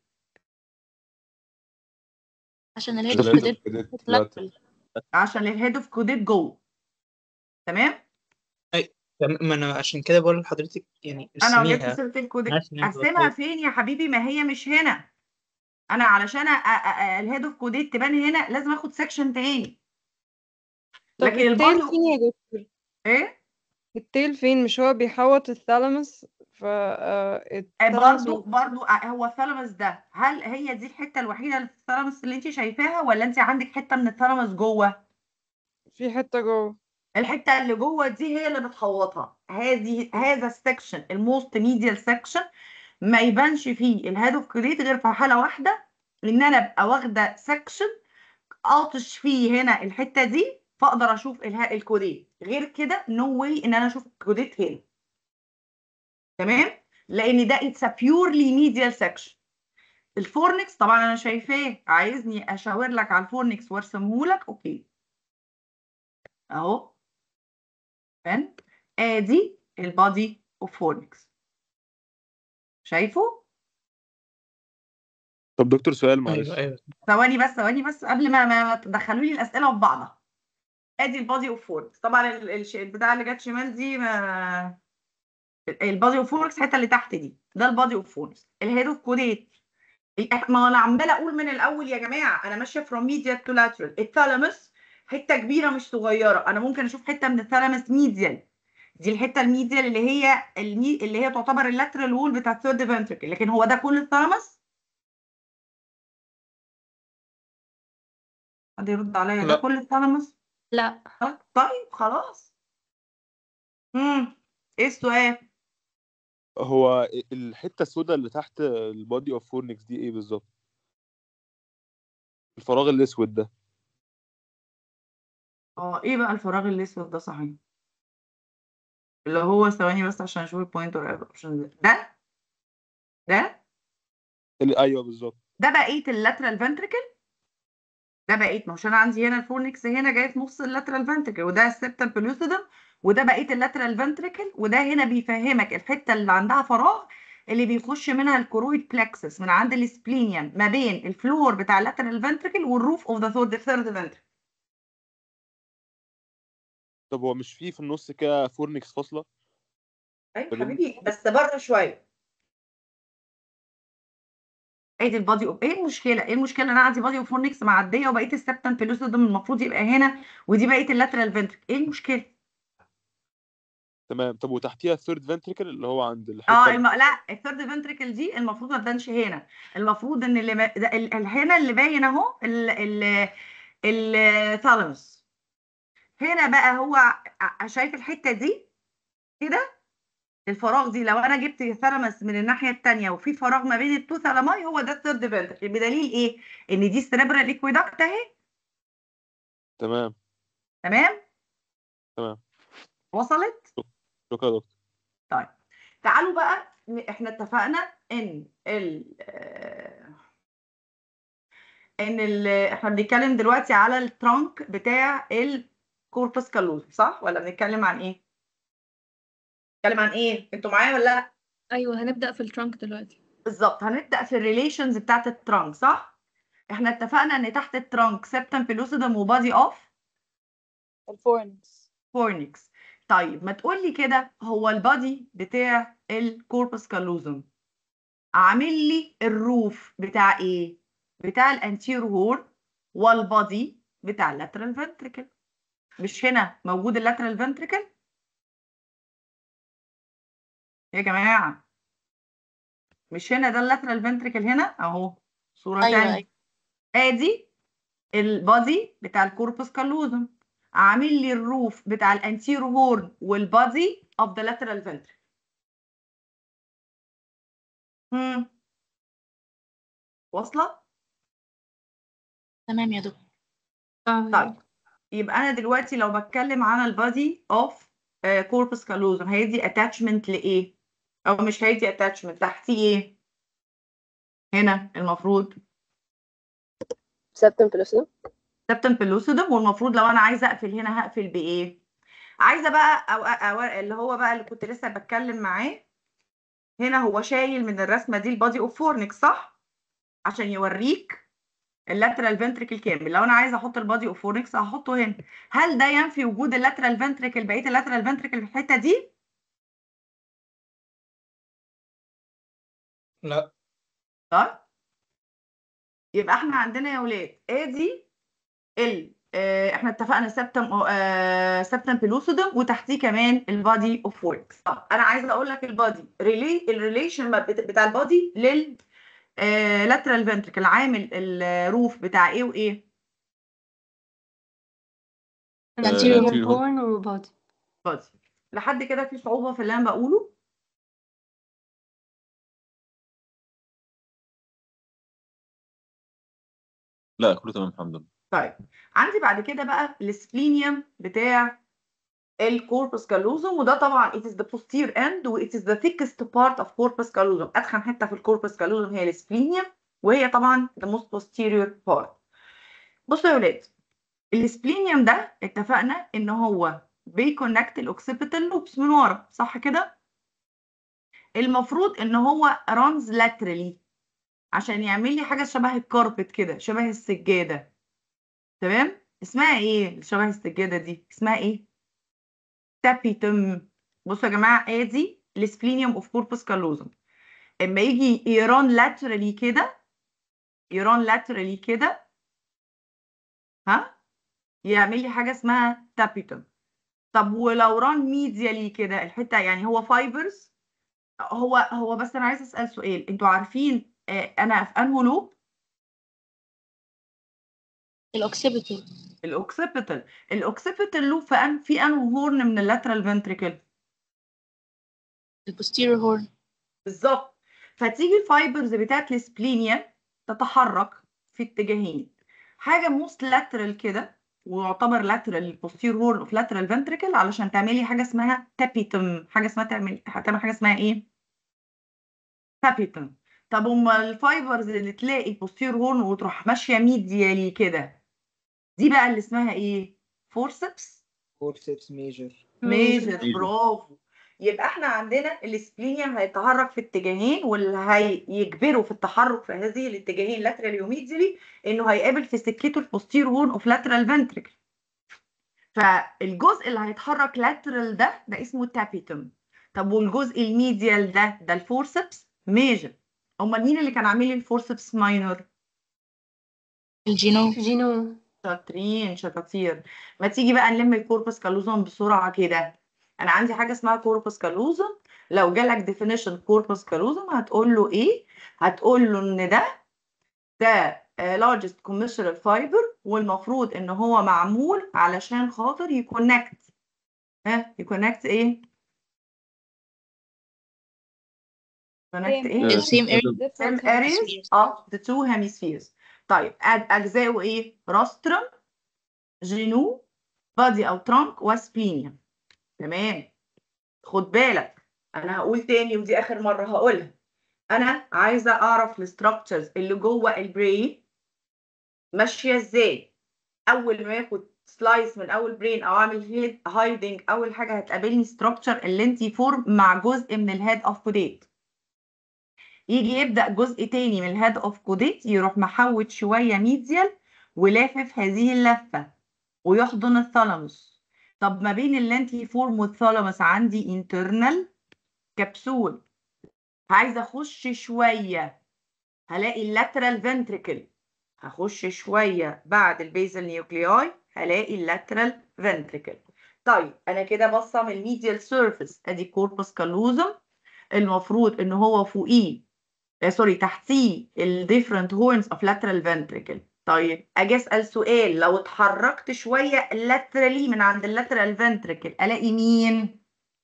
عشان الهيد اوف كوديت عشان الهيد اوف كوديت جوه. تمام. ما انا عشان كده بقول لحضرتك يعني انا لو جبت ارسميها سيره الكوديت عشان ارسمها فين يا حبيبي، ما هي مش هنا. انا علشان الهيد اوف كوديت تبان هنا لازم اخد سكشن تاني. طب لكن التيل البادي فين يا دكتور؟ ايه، التيل فين؟ مش هو بيحوط الثالاموس؟ الثالاموس برضو هو الثالاموس ده، هل هي دي الحته الوحيده اللي في الثالاموس اللي انت شايفاها، ولا انت عندك حته من الثالاموس جوه؟ في حتة جوه. الحته اللي جوه دي هي اللي بتحوطها. هذا السكشن الموست ميديال سكشن ما يبانش فيه الهيد اوف كوديت غير في حاله واحده، ان انا ابقى واخده سكشن اعطش فيه هنا الحته دي فاقدر اشوف الكوديت، غير كده نو واي ان انا اشوف الكوديت هنا. تمام، لان ده اتس بيورلي ميديال سكشن. الفورنكس طبعا انا شايفاه، عايزني اشاور لك على الفورنكس وارسمه لك، اوكي اهو. فين ادي البادي اوف فورنكس، شايفه؟ طب دكتور سؤال ايوه معلش. ايوه ثواني بس قبل ما تدخلوا لي الاسئله في بعضها. ادي البادي اوف فوركس، طبعا البتاع اللي جت شمال دي البادي اوف فوركس الحته اللي تحت دي ده البادي اوف فوركس. الهيد اوف كوديت، ما انا عماله اقول من الاول يا جماعه انا ماشيه فروم ميديال تو لاترال. الثالاموس حته كبيره مش صغيره، انا ممكن اشوف حته من الثالاموس ميديال، دي الحته الميديال اللي هي تعتبر اللاترال وول بتاع الثيرد فنتركل، لكن هو ده كل الثالاموس؟ حد يرد عليا، ده لا. كل الثالاموس؟ لا. طيب خلاص. ايه السؤال؟ هو الحتة السوداء اللي تحت البادي اوف فورنكس دي ايه بالظبط؟ الفراغ الاسود ده. ايه بقى الفراغ الاسود ده صحيح؟ اللي هو ثواني بس عشان اشوف البوينتر اوبشن ده ايوه بالظبط. ده بقيه اللاترال فنتركل. ده بقيه، ما هوش انا عندي هنا الفورنكس هنا جاي في نص اللاترال فنتركل، وده السبتال بلوسيدم، وده بقيه اللاترال فنتركل، وده هنا بيفهمك الحته اللي عندها فراغ اللي بيخش منها الكورويد بلكسس من عند السبلينيوم ما بين الفلور بتاع اللاترال فنتركل والروف اوف ذا ثيرد فنتركل. طب هو مش في النص كده فورنكس فاصلة؟ ايوه حبيبي بس بره شويه. ادي البادي اوف، ايه المشكله؟ انا عندي بادي اوف فورنكس معديه وبقيه السبتم بلوسيدم المفروض يبقى هنا، ودي بقيه اللاترال فنتركل، ايه المشكله؟ تمام. طب وتحتيها الثيرد فنتريكل اللي هو عند الحتة لا الثيرد فنتركل دي المفروض ما تبانش هنا، المفروض ان هنا اللي باين اهو الثالاموس. هنا بقى هو شايف الحته دي كده، الفراغ دي لو انا جبت ثالاموس من الناحيه الثانيه وفي فراغ ما بين التو ثالاماي، هو ده الثيرد فنتركل، بدليل ايه؟ ان دي سيريبرال ايكويدكت اهي. تمام. تمام. تمام. وصلت؟ شكرا يا دكتور. طيب تعالوا بقى، احنا اتفقنا ان احنا بنتكلم دلوقتي على الترانك بتاع الكوربس كالوزم، صح ولا بنتكلم عن ايه؟ بنتكلم عن ايه؟ انتوا معايا ولا لا؟ ايوه هنبدأ في الترانك دلوقتي. بالظبط، هنبدا في الريليشنز بتاعت الترانك، صح؟ احنا اتفقنا ان تحت الترانك سبتم بلوسيدم وبادي اوف فورنكس. طيب ما تقول لي كده، هو البادي بتاع الكوربس كالوزم عامل لي الروف بتاع ايه؟ بتاع الانتيرو هورن والبادي بتاع اللاترال فنتريكل. مش هنا موجود اللاترال فنتريكل يا جماعه؟ مش هنا ده اللاترال فنتريكل هنا اهو، صوره ايوه ثانيه. ايوه ادي البادي بتاع الكوربس كالوزم، عامل لي الروف بتاع الانتيرو هورن والبادي اوف ذا لاترال فنتريكل. واصله؟ تمام يا دكتور. طيب يبقى انا دلوقتي لو بتكلم عن البادي اوف كوربس كالوزم، هيدي اتاتشمنت لايه؟ او مش هيدي اتاتشمنت، تحتيه ايه؟ هنا المفروض سبتم بلوسيدم. سبتم بلوسيدم، والمفروض لو انا عايزه اقفل هنا هقفل بايه؟ عايزه بقى أو اللي هو بقى اللي كنت لسه بتكلم معاه هنا، هو شايل من الرسمه دي البادي اوف فورنكس، صح؟ عشان يوريك اللاترال فنتريكل كامل. لو انا عايزه احط البادي اوف فورنكس هحطه هنا. هل ده ينفي وجود اللاترال فنتريكل، بقيه اللاترال فنتريكل في الحته دي؟ لا. طيب يبقى احنا عندنا يا ولاد ادي احنا اتفقنا سبتم بلوسيدم وتحتيه كمان البادي اوف فوركس. طب انا عايزه اقول لك البادي الريليشن بتاع البادي لل لاترال فنتريكل عامل الروف بتاع ايه وايه؟ anterior هورن وبادي. بادي. لحد كده في صعوبه في اللي انا بقوله؟ لا كله تمام الحمد لله. طيب عندي بعد كده بقى السبلينيوم بتاع الكوربس كالوزوم، وده طبعا it is the posterior end و it is the thickest part of corpus callosum. ادخن حته في الكوربس كالوزوم هي السبلينيوم، وهي طبعا the most posterior part. بصوا يا ولاد، السبلينيوم ده اتفقنا ان هو بيكونكت الاوكسيبيتال لوبس من ورا، صح كده؟ المفروض ان هو runs laterally عشان يعمل لي حاجه شبه الكاربت كده، شبه السجاده. تمام؟ اسمها ايه اللي شبه السجاده دي؟ اسمها ايه؟ تابيتم. بصوا يا جماعه، ادي السبلينيوم اوف كوربوس كالوزم. اما يجي يران لاترالي كده، يران لاترالي كده، ها، يعمل لي حاجه اسمها تابيتم. طب ولو ران ميديالي كده الحته، يعني هو فايبرز، هو بس انا عايزه اسال سؤال. انتوا عارفين انا في انهي لوب؟ الأوكسيبيتال. الاوكسيبيتال. الاوكسيبيتال لوب في انهي هورن من اللاترال فنتريكل؟ البوستيريور هورن. بالظبط. فتيجي الفايبرز بتاعت السبلينيا تتحرك في اتجاهين، حاجه موست لاترال كده، ويعتبر لاترال البوستير هورن اوف لاترال فنتريكل، علشان تعملي حاجه اسمها تابيتم. حاجه اسمها هتعمل حاجه اسمها ايه؟ تابيتم. طب امال الفايبرز اللي تلاقي البوستير هورن وتروح ماشيه ميديالي كده، دي بقى اللي اسمها ايه؟ فورسبس. فورسبس ميجر. ميجر، Major. برافو. يبقى احنا عندنا السبلينيا هيتحرك في اتجاهين، واللي هيجبره في التحرك في هذه الاتجاهين لاترال وميديالي انه هيقابل في سكته البوستير هورن اوف لاترال فنتريكل. فالجزء اللي هيتحرك لاترال ده اسمه تابيتم. طب والجزء الميديال ده الفورسبس ميجر. امال مين اللي كان عامل لي الفورسبس ماينور؟ الجينو. جينو. شاطرين شطاطير. ما تيجي بقى نلم الكوربس كالوزم بسرعه كده. انا عندي حاجه اسمها كوربس كالوزم. لو جالك ديفينيشن كوربس كالوزم هتقول له ايه؟ هتقول له ان ده largest commercial fiber، والمفروض ان هو معمول علشان خاطر يكونكت. يكونكت ايه؟ كونكت ايه؟ السيم اريا. same areas of the two hemispheres. طيب اجزاؤه ايه؟ راسترم، جينو، بادي او ترانك، وسبلينيا. تمام. خد بالك، انا هقول تاني ودي اخر مره هقولها. انا عايزه اعرف الستراكشرز اللي جوه البرين ماشيه ازاي. اول ما اخد سلايس من اول برين او اعمل هايدنج، اول حاجه هتقابلني ستراكشر اللينتي فورم مع جزء من الهيد اوف كوديت. يجي يبدا جزء تاني من الهيد اوف كوديت يروح محوت شويه ميديال ولافف هذه اللفه ويحضن الثالاموس. طب ما بين اللينتي فورم والثالاموس عندي انترنال كبسول. عايزه اخش شويه هلاقي اللاترال فنتريكل. هخش شويه بعد البيزل نيوكلياي هلاقي اللاترال فنتريكل. طيب انا كده باصه من الميديال سيرفيس، ادي كوربس كالوزم، المفروض ان هو فوقيه تحتيه الديفرنت هورنز اوف لاترال فنتريكل. طيب اجي اسال سؤال، لو اتحركت شويه لاترالي من عند اللاترال فنتريكل الاقي مين؟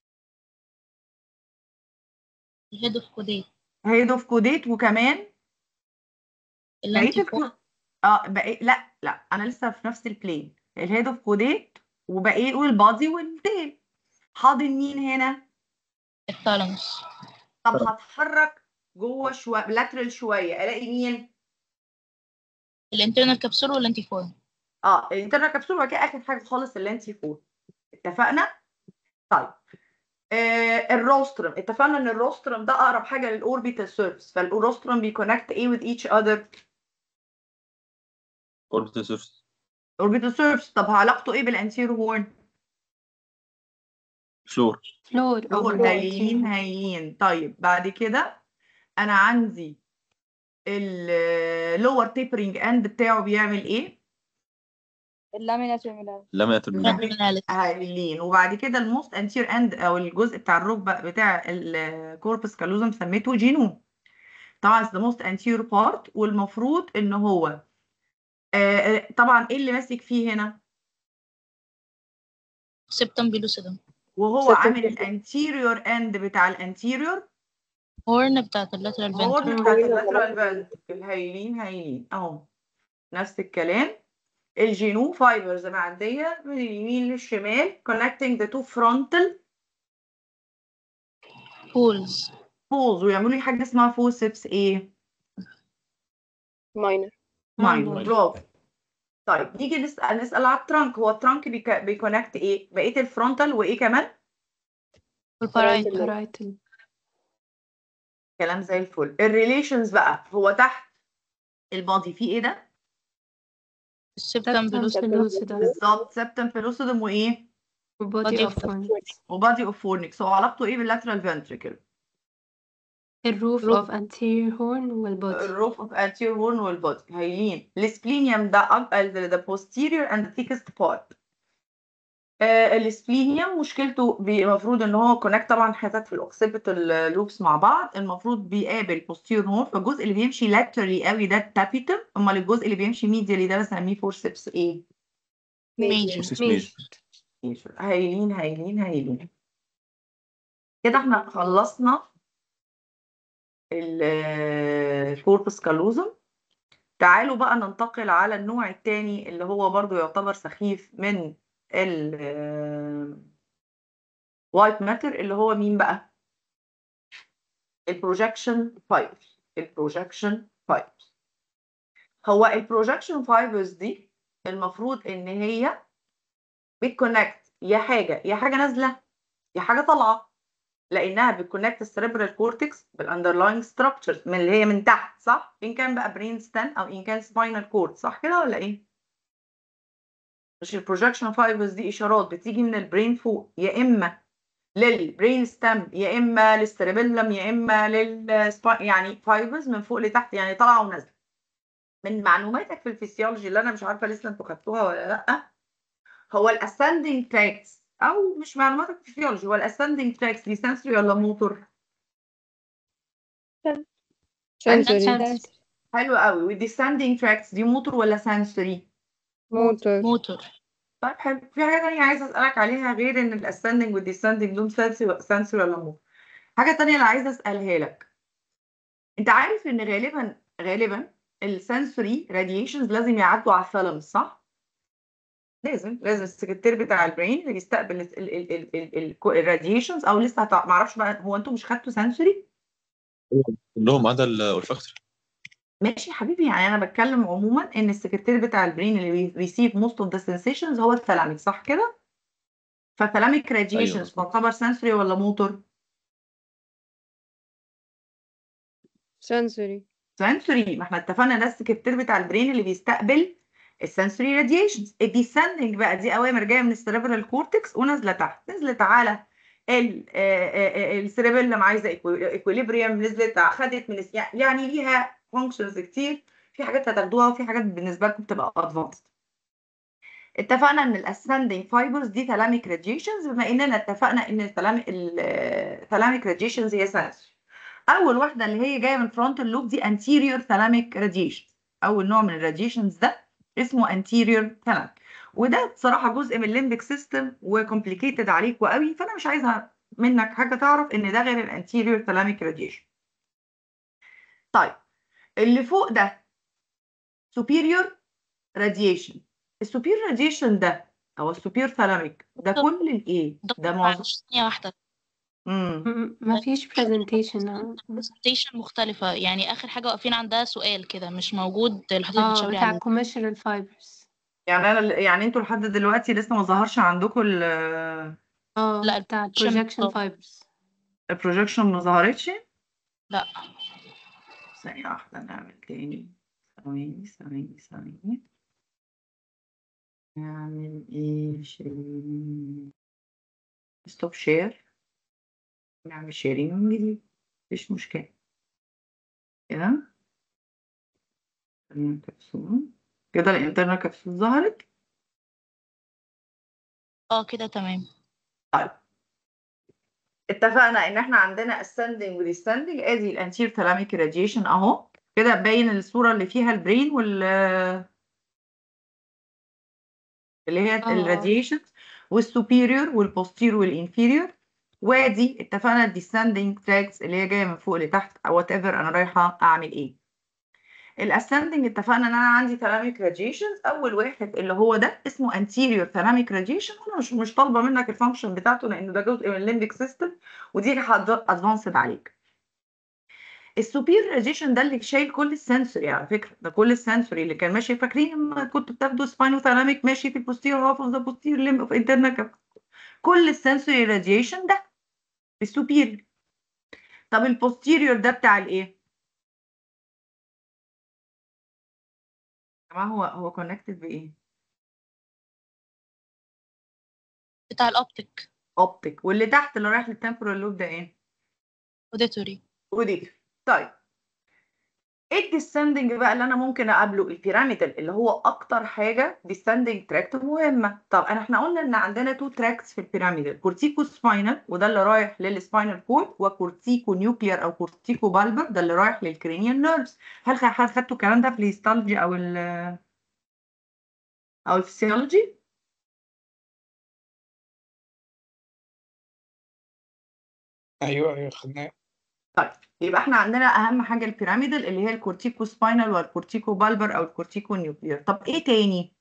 الهيد اوف كوديت. هيد اوف كوديت، وكمان اللانتي بقيت فوق. لا انا لسه في نفس البلين. الهيد اوف كوديت وبقيت والبادي والتيل. حاضن مين هنا؟ الثالاموس. طب هتحرك جوه شويه لاترال شويه الاقي مين؟ الانترنال كابسول واللانتي فورم. الانترنال كابسول، وبعد كده اخر حاجه خالص اللانتي فور. اتفقنا؟ طيب الروسترم، اتفقنا ان الروسترم ده اقرب حاجه للاوربيتال سيرفيس، فالاوروسترم بيكونكت ايه with each other؟ orbital surface. اوربيتال سيرفيس. طب علاقته ايه بالانتيرو هورن؟ فلور. فلور. دول هايلين. طيب بعد كده انا عندي اللور تيبرنج اند بتاعه بيعمل ايه؟ اللامينا تيرمينال. لامينا ترمينال. terminalis. هايلين. وبعد كده الموست انتير اند او الجزء بتاع الركبه بتاع الكوربس كالوزم سميته جينوم. طبعا the most anterior part، والمفروض ان هو طبعا ايه اللي ماسك فيه هنا؟ سبتم بيلوسيدم. وهو عامل الانتيريور اند بتاع الانتيريور هورن بتاعت اللاترال هورن فنتريكل. بتاعت اللاترال فنتريكل. هايلين اهو. نفس الكلام. الجينو فايبرز معديه من اليمين للشمال connecting the two frontal بولز. ويعملوا لي حاجه اسمها فورسبس ايه؟ ماينر. ماينر. برافو. طيب نيجي نسال على الترانك. هو الترانك بيكونكت ايه؟ بقيه الفرونتال وايه كمان؟ والبارايتال. بارايتال. كلام زي الفل. الريليشنز بقى هو تحت البادي في ايه ده؟ السبتم septum pellucidum بالظبط سبتم بيلوسيدم وايه؟ وبودي body اوف of فورنكس. وبادي اوف فورنكس. هو علاقته ايه باللاترال فنتريكل؟ الروف اوف anterior horn والبودي. الروف اوف anterior horn والبودي. هايلين. السبلينيوم ده the posterior and the thickest part. السبلينيوم مشكلته المفروض ان هو كونكت طبعا حتت في الاوكسيبيتال لوبس مع بعض. المفروض بيقابل posterior horn. فالجزء اللي بيمشي laterally قوي ده التابيتم. امال الجزء اللي بيمشي medially ده بسميه فورسبس ايه؟ major. ميجر. هايلين هايلين هايلين. كده احنا خلصنا الكوربس كالوزم. تعالوا بقى ننتقل على النوع الثاني اللي هو برضو يعتبر سخيف من الوايت ماتر، اللي هو مين بقى؟ البروجكشن فايبرز. البروجكشن فايبرز. هو البروجكشن فايبرز دي المفروض ان هي بتكونكت يا حاجه نازله يا حاجه طالعه، لانها بتكونكت السيريبرال كورتكس بالاندرلاينج ستراكشرز من اللي هي من تحت، صح؟ ان كان بقى برين ستان او ان كان سباينال كورد، صح كده ولا ايه؟ مش البروجكشن فايبرز دي اشارات بتيجي من البرين فوق يا اما للبرين ستام يا اما للسيريبيلم يا اما يعني فايبرز من فوق لتحت، يعني طالعه ونازله. من معلوماتك في الفسيولوجي اللي انا مش عارفه لسه انتوا خدتوها ولا لا، هو الاسندنج تراكس، او مش معلوماتك في الفسيولوجي، هو الاسندنج تراكس دي سنسوري ولا موتور؟ سنسوري. حلو قوي. والديسندنج تراكس دي موتور ولا سنسوري؟ موتور. موتور. طيب حلو. في حاجه ثانيه عايزه اسالك عليها غير ان الاسندنج والديسندنج دول سنسوري ولا موتور؟ حاجه ثانيه اللي عايزه اسالها لك، انت عارف ان غالبا السنسوري راديشنز لازم يعدوا على الثالاموس، صح؟ لازم السكرتير بتاع البرين اللي بيستقبل الراديشنز، او لسه ما اعرفش بقى، هو انتوا مش خدتوا سنسوري؟ كلهم عدا الاولفاكتوري. ماشي حبيبي، يعني انا بتكلم عموما ان السكرتير بتاع البرين اللي بيسيف موست اوف ذا سنسيشنز هو الثالاميك، صح كده؟ فالثالاميك راديشنز تعتبر سنسوري ولا موتور؟ سنسوري. سنسوري. ما احنا اتفقنا ده السكرتير بتاع البرين اللي بيستقبل السنسوري راديشنز. الديسندنج بقى دي اوامر جايه من السيريبرال كورتكس ونازله تحت، نزلت على السيريبيلم عايزه ايكوليبريم، نزلت خدت من يعني ليها فانكشنز كتير. في حاجات هتاخدوها وفي حاجات بالنسبه لكم بتبقى ادفانسد. اتفقنا ان الاسندنج فايبرز دي ثالاميك راديشنز، بما اننا اتفقنا ان الثالاميك راديشنز هي سنسوري. اول واحده اللي هي جايه من فرونت اللوب دي anterior thalamic radiation. اول نوع من الراديشنز ده اسمه anterior thalamic، وده بصراحه جزء من الليمبيك سيستم وكومبليكيتد عليكوا قوي، فانا مش عايزه منك حاجه تعرف ان ده غير الانتيريور thalamic radiation. طيب اللي فوق ده superior radiation. السوبير راديشن ده او السوبير ثالاميك ده كل الايه؟ ده معظم. معلش ثانية واحدة. ما فيش presentation. presentation مختلفة، يعني آخر حاجة واقفين عندها سؤال كده مش موجود اللي حضرتك بتشاوري بتاع عليه. commercial fibers. يعني انتوا لحد دلوقتي لسه ما ظهرش عندكم لا بتاع البروجكشن projection fibers. البروجكشن ما ظهرتش؟ لا ثانية واحدة نعمل تاني. ثواني نعمل ايه؟ ستوب شير، نعمل شيرينج من جديد، مفيش مشكلة كده. كبسول كده، الانترنال كبسول ظهرت. كده تمام. طيب اتفقنا ان احنا عندنا ascending و descending. ادي الانتير ثالاميك راديشن اهو كده، باين الصورة اللي فيها البرين اللي هي الراديشن، والسوبيريور والبوستيريور والانفيريور. وادي اتفقنا الديسندنج تراكس اللي هي جايه من فوق لتحت او وات ايفر انا رايحه اعمل ايه. الاسندنج اتفقنا ان انا عندي ثالاميك راديشنز. اول واحد اللي هو ده اسمه انتيريور ثالاميك راديشن، وانا مش طالبه منك الفانكشن بتاعته لانه ده جزء من الليمبيك سيستم ودي ادفانسد عليك. السوبير راديشن ده اللي شايل كل السنسوري على فكره، ده كل السنسوري اللي كان ماشي. فاكرين لما كنتوا بتاخدوا سباينو ثالاميك ماشي في البوستيريور هاف اوف ذا بوستيريور ليمب اوف انترنال، كل السنسوري راديشن ده السوبير. طب البوستيريور ده بتاع الايه؟ يا جماعه هو كونكتد بايه؟ بتاع الأوبتيك اوبتيك. واللي تحت اللي رايح للتمبورال لوب ده ايه؟ اوديتوري. اوديتوري. طيب ايه الديسندنج بقى اللي انا ممكن اقابله؟ البيراميدال اللي هو اكتر حاجه ديسندنج تراكت مهمه. طب احنا قلنا ان عندنا تو تراكتس في البيراميدال، كورتيكو سباينال وده اللي رايح للسباينال كورد، وكورتيكو نيوكليار او كورتيكو بالبر ده اللي رايح للكرينيال نيرفز. هل خدتوا الكلام ده في الهيستولوجي او الفسيولوجي؟ ايوه خدناه. طيب يبقى احنا عندنا اهم حاجه البيراميدال اللي هي الكورتيكو سباينال والكورتيكو بالبر او الكورتيكو نيوكليار. طب ايه تاني؟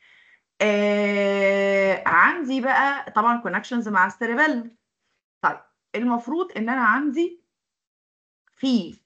عندي بقى طبعا كونكشنز مع السيربيلم. طيب المفروض ان انا عندي في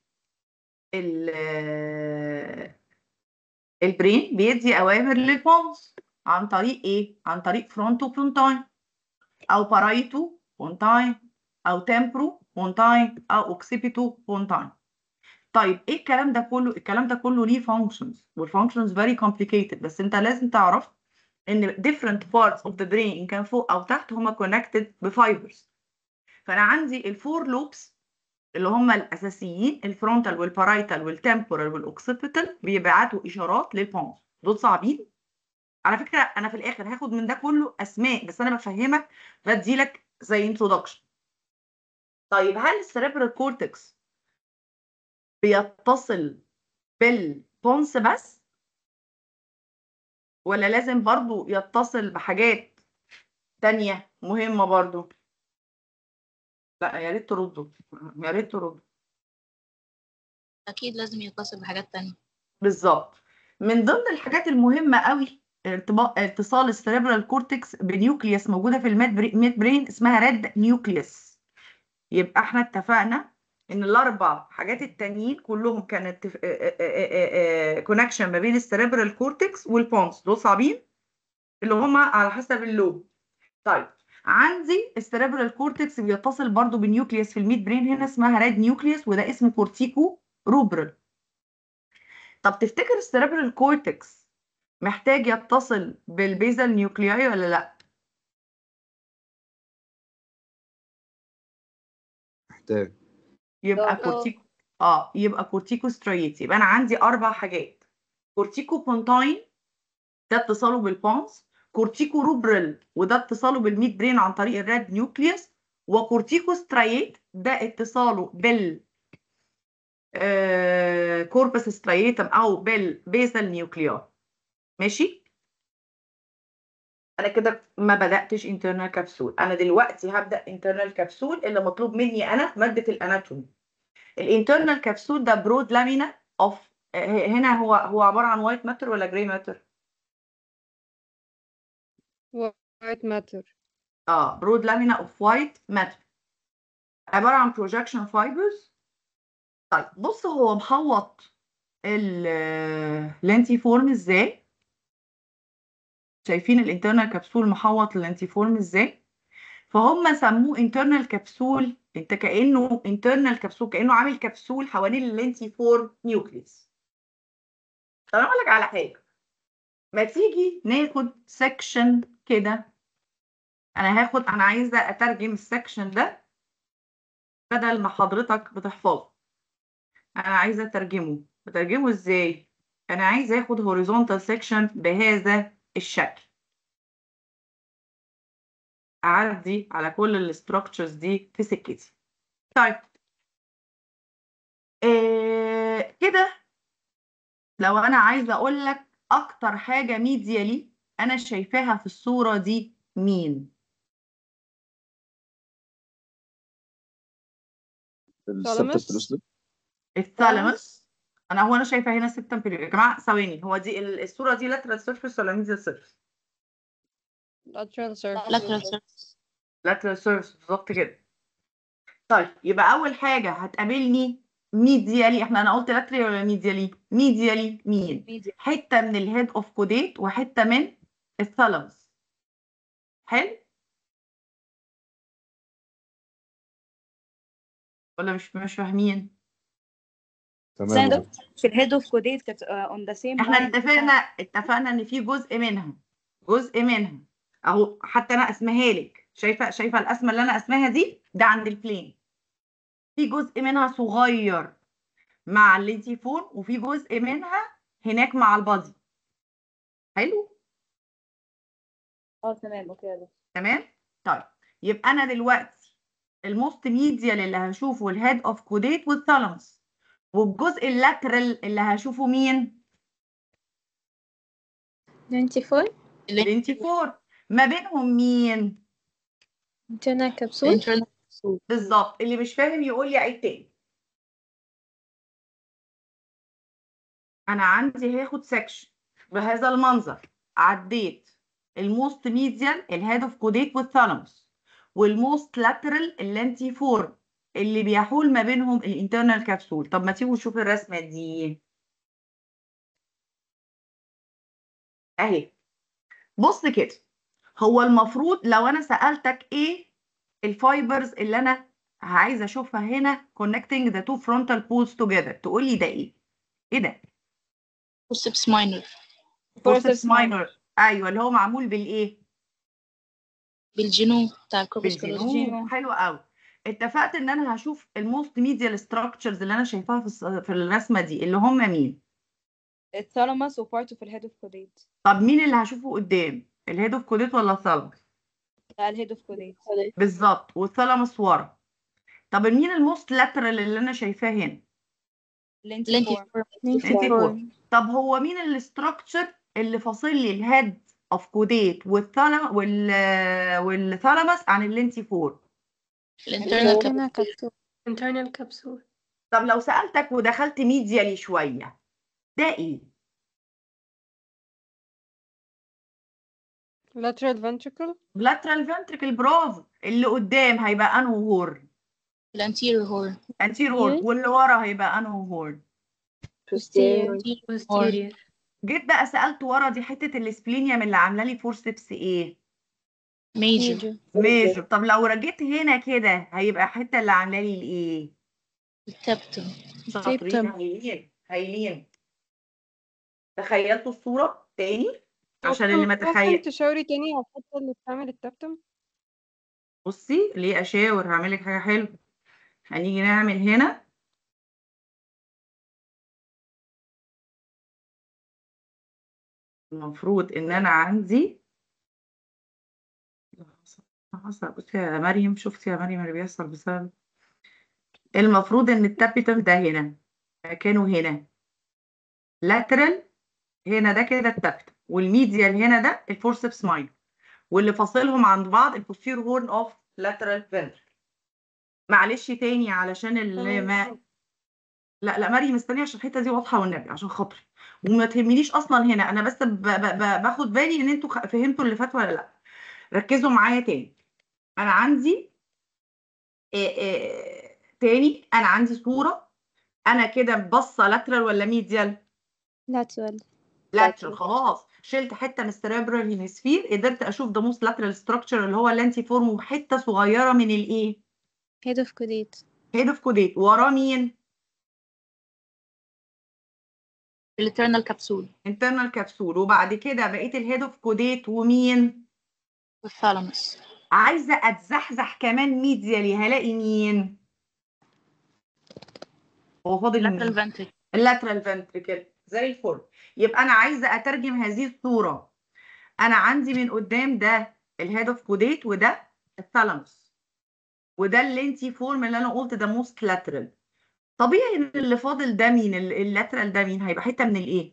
البرين بيدي اوامر للبونز عن طريق ايه؟ عن طريق فرونتو بونتاين او بارايتو بونتاين او تمبرو بونتاين او اوكسيبيتو بونتاين. طيب ايه الكلام ده كله؟ الكلام ده كله ليه functions والfunctions very complicated، بس انت لازم تعرف ان different parts of the brain ان كان فوق او تحت هما connected بفايبرز. فانا عندي الفور لوبس اللي هما الاساسيين، الفرونتال والبارايتال والتمبورال والاوكسيبيتال، بيبعتوا اشارات للبونز. دول صعبين على فكره. انا في الاخر هاخد من ده كله اسماء بس انا بفهمك، بديلك زي انترودكشن. طيب هل السيريبرال كورتكس بيتصل بالبونس بس ولا لازم برضو يتصل بحاجات تانية مهمة برضو؟ لا يا ريت تردوا، يا ريت تردوا. أكيد لازم يتصل بحاجات تانية. بالظبط. من ضمن الحاجات المهمة قوي اتصال السيريبرال كورتكس بنيوكليوس موجودة في الميد برين اسمها ريد نيوكليوس. يبقى احنا اتفقنا ان الاربع حاجات التانيين كلهم كانت كونكشن ما بين السيريبرال كورتكس والبونس. دول صعبين اللي هم على حسب اللوب. طيب عندي السيريبرال كورتكس بيتصل برضو بنيوكليوس في الميد برين هنا اسمها ريد نيوكليوس وده اسمه كورتيكو روبرال. طب تفتكر السيريبرال كورتكس محتاج يتصل بالبيزال نيوكلياي ولا لا؟ محتاج. يبقى كورتيكو يبقى كورتيكو ستريت. يبقى انا عندي اربع حاجات، كورتيكو بونتاين ده اتصاله بالبونس، كورتيكو روبرال وده اتصاله بالميد برين عن طريق الريد نيوكليوس، وكورتيكو ستريت ده اتصاله بال كوربس ستريتم او بالبيزال نيوكليار. ماشي؟ انا كده ما بداتش انترنال كبسول، انا دلوقتي هبدا انترنال كبسول اللي مطلوب مني انا في ماده الاناتومي. الانترنال كبسول ده برود لامينا اوف، هنا هو عباره عن وايت ماتر ولا جراي ماتر؟ وايت ماتر. برود لامينا اوف وايت ماتر، عباره عن بروجكشن فايبرز. طيب بص هو محوط اللانتيفورم ازاي؟ شايفين الانترنال كبسول محوط اللانتيفورم ازاي؟ فهم سموه انترنال كبسول. انت كانه انترنال كبسول كانه عامل كبسول حوالين اللانتيفورم نيوكليس. طب انا اقول لك على حاجه، ما تيجي ناخد سكشن كده. انا عايزه اترجم السكشن ده بدل ما حضرتك بتحفظه. انا عايزه اترجمه ازاي؟ انا عايزه اخد هوريزونتال سكشن بهذا الشكل، اعدي على كل الاستراكشرز دي في سكتي. طيب كده لو انا عايزه اقول لك اكتر حاجه ميديالي انا شايفاها في الصوره دي مين؟ ثالاموس. الثالاموس. انا شايفه هنا سيبتم بيريود. يا جماعه ثواني، هو دي الصوره دي لاترال سيرفيس ولا ميديال سيرفيس؟ lateral surface. lateral surface. لاترال سيرفيس بالظبط كده. طيب يبقى اول حاجه هتقابلني ميديالي، انا قلت لاترال ولا ميديالي؟ ميديالي مين؟ حته من الهيد اوف كوديت وحته من الثالاموس. حلو. ولا مش فاهمين؟ تمام يا دكتور. في الهيد اوف كوديت كانت اون ذا سيم احنا اتفقنا ان في جزء منها اهو، حتى انا اسمها لك، شايفه الاسمه اللي انا اسمها دي، ده عند البلين. في جزء منها صغير مع اللينتيفورم، وفي جزء منها هناك مع البادي. حلو. تمام. اوكي يا دكتور. تمام. طيب يبقى انا دلوقتي الموست ميديال اللي هشوفه الهيد اوف كوديت والثالاموس، والجزء اللاترال اللي هشوفه مين؟ 94 الانتيفور. ما بينهم مين؟ internal capsule. بالظبط. اللي مش فاهم يقول لي عيد تاني. انا عندي هاخد سكشن بهذا المنظر، عديت الموست ميديال الهيد اوف كوديت والثالاموس، والموست لاترال اللانتيفورم اللي بيحول ما بينهم الانترنال كابسول. طب ما تيجوا نشوف الرسمه دي اهي. بص كده، هو المفروض لو انا سالتك ايه الفايبرز اللي انا عايزه اشوفها هنا connecting the two frontal poles together، تقول لي ده ايه؟ ايه ده؟ forceps minor. forceps minor. ايوه، اللي هو معمول بالايه؟ بالجينوم بتاع الكوربس كالوزم. بالجينوم. حلو قوي. اتفقت ان انا هشوف الموست ميديال ستراكشرز اللي انا شايفاها في الرسمه دي، اللي هم مين؟ الثالاموس وبارت اوف الهيد اوف كوديت. طب مين اللي هشوفه قدام؟ الهيد اوف كوديت ولا الثالاموس؟ لا، الهيد اوف كوديت. بالظبط، والثالاموس ورا. طب مين الموست لاترال اللي انا شايفاه هنا؟ لينتيفورم. طب هو مين الاستراكشر اللي فاصل لي الهيد اوف كوديت والثالاموس عن اللينتيفورم؟ internal capsule. طب لو سألتك ودخلت ميديالي شوية، ده ايه؟ lateral ventricle. lateral ventricle. برافو. اللي قدام هيبقى انه هورن؟ الانتيريور هورن. anterior هورن. واللي ورا هيبقى انه هورن؟ posterior. جيت بقى سألت ورا دي حتة السبلينيوم اللي عاملة لي فورسبس ايه؟ ميجر. طب لو رجيت هنا كده هيبقى الحتة اللي عاملة لي الايه؟ التبتم. شاطرين. هايلين. تخيلتوا الصورة تاني عشان اللي ما تخيل. ممكن تشاوري تاني على الحتة اللي بتعمل التبتم؟ بصي ليه اشاور؟ هعمل لك حاجة حلوة. هنيجي نعمل هنا المفروض ان انا عندي بصي يا مريم، شفتي يا مريم اللي بيحصل بسبب المفروض ان التابيتم ده هنا مكانه هنا لاترال، هنا ده كده التابيتم، والميديال هنا ده الفورسبس ماينر، واللي فاصلهم عند بعض البوستير هورن اوف لاترال فنتركل. معلش تاني علشان اللي ما لا مريم استني عشان الحته دي واضحه والنبي عشان خاطري، وما تهمنيش اصلا هنا، انا بس باخد بالي ان انتوا فهمتوا اللي فات ولا لا. ركزوا معايا تاني. انا عندي تاني انا عندي صوره، انا كده باصه لاترال ولا ميديال؟ لاترال. خلاص شلت حته من السيريبرال هيمسفير، قدرت اشوف ده موست لاترال ستراكشر اللي هو اللانتيفورم، وحته صغيره من الايه؟ head of caudate. هيد اوف كوديت. وراه مين؟ الانترنال كابسول. انترنال كابسول. وبعد كده بقيت الهيد اوف كوديت ومين؟ والثالاموس. عايزه اتزحزح كمان ميديالي، هلاقي مين؟ هو فاضل اللاترال مين؟ فنتريكل. اللاترال فنتريكل. زي الفل. يبقى انا عايزه اترجم هذه الصوره. انا عندي من قدام ده الهيد اوف كوديت، وده الثالاموس، وده اللينتيفورم اللي انا قلت ده موست لاترال. طبيعي ان اللي فاضل ده مين؟ اللاترال ده مين؟ هيبقى حته من الايه؟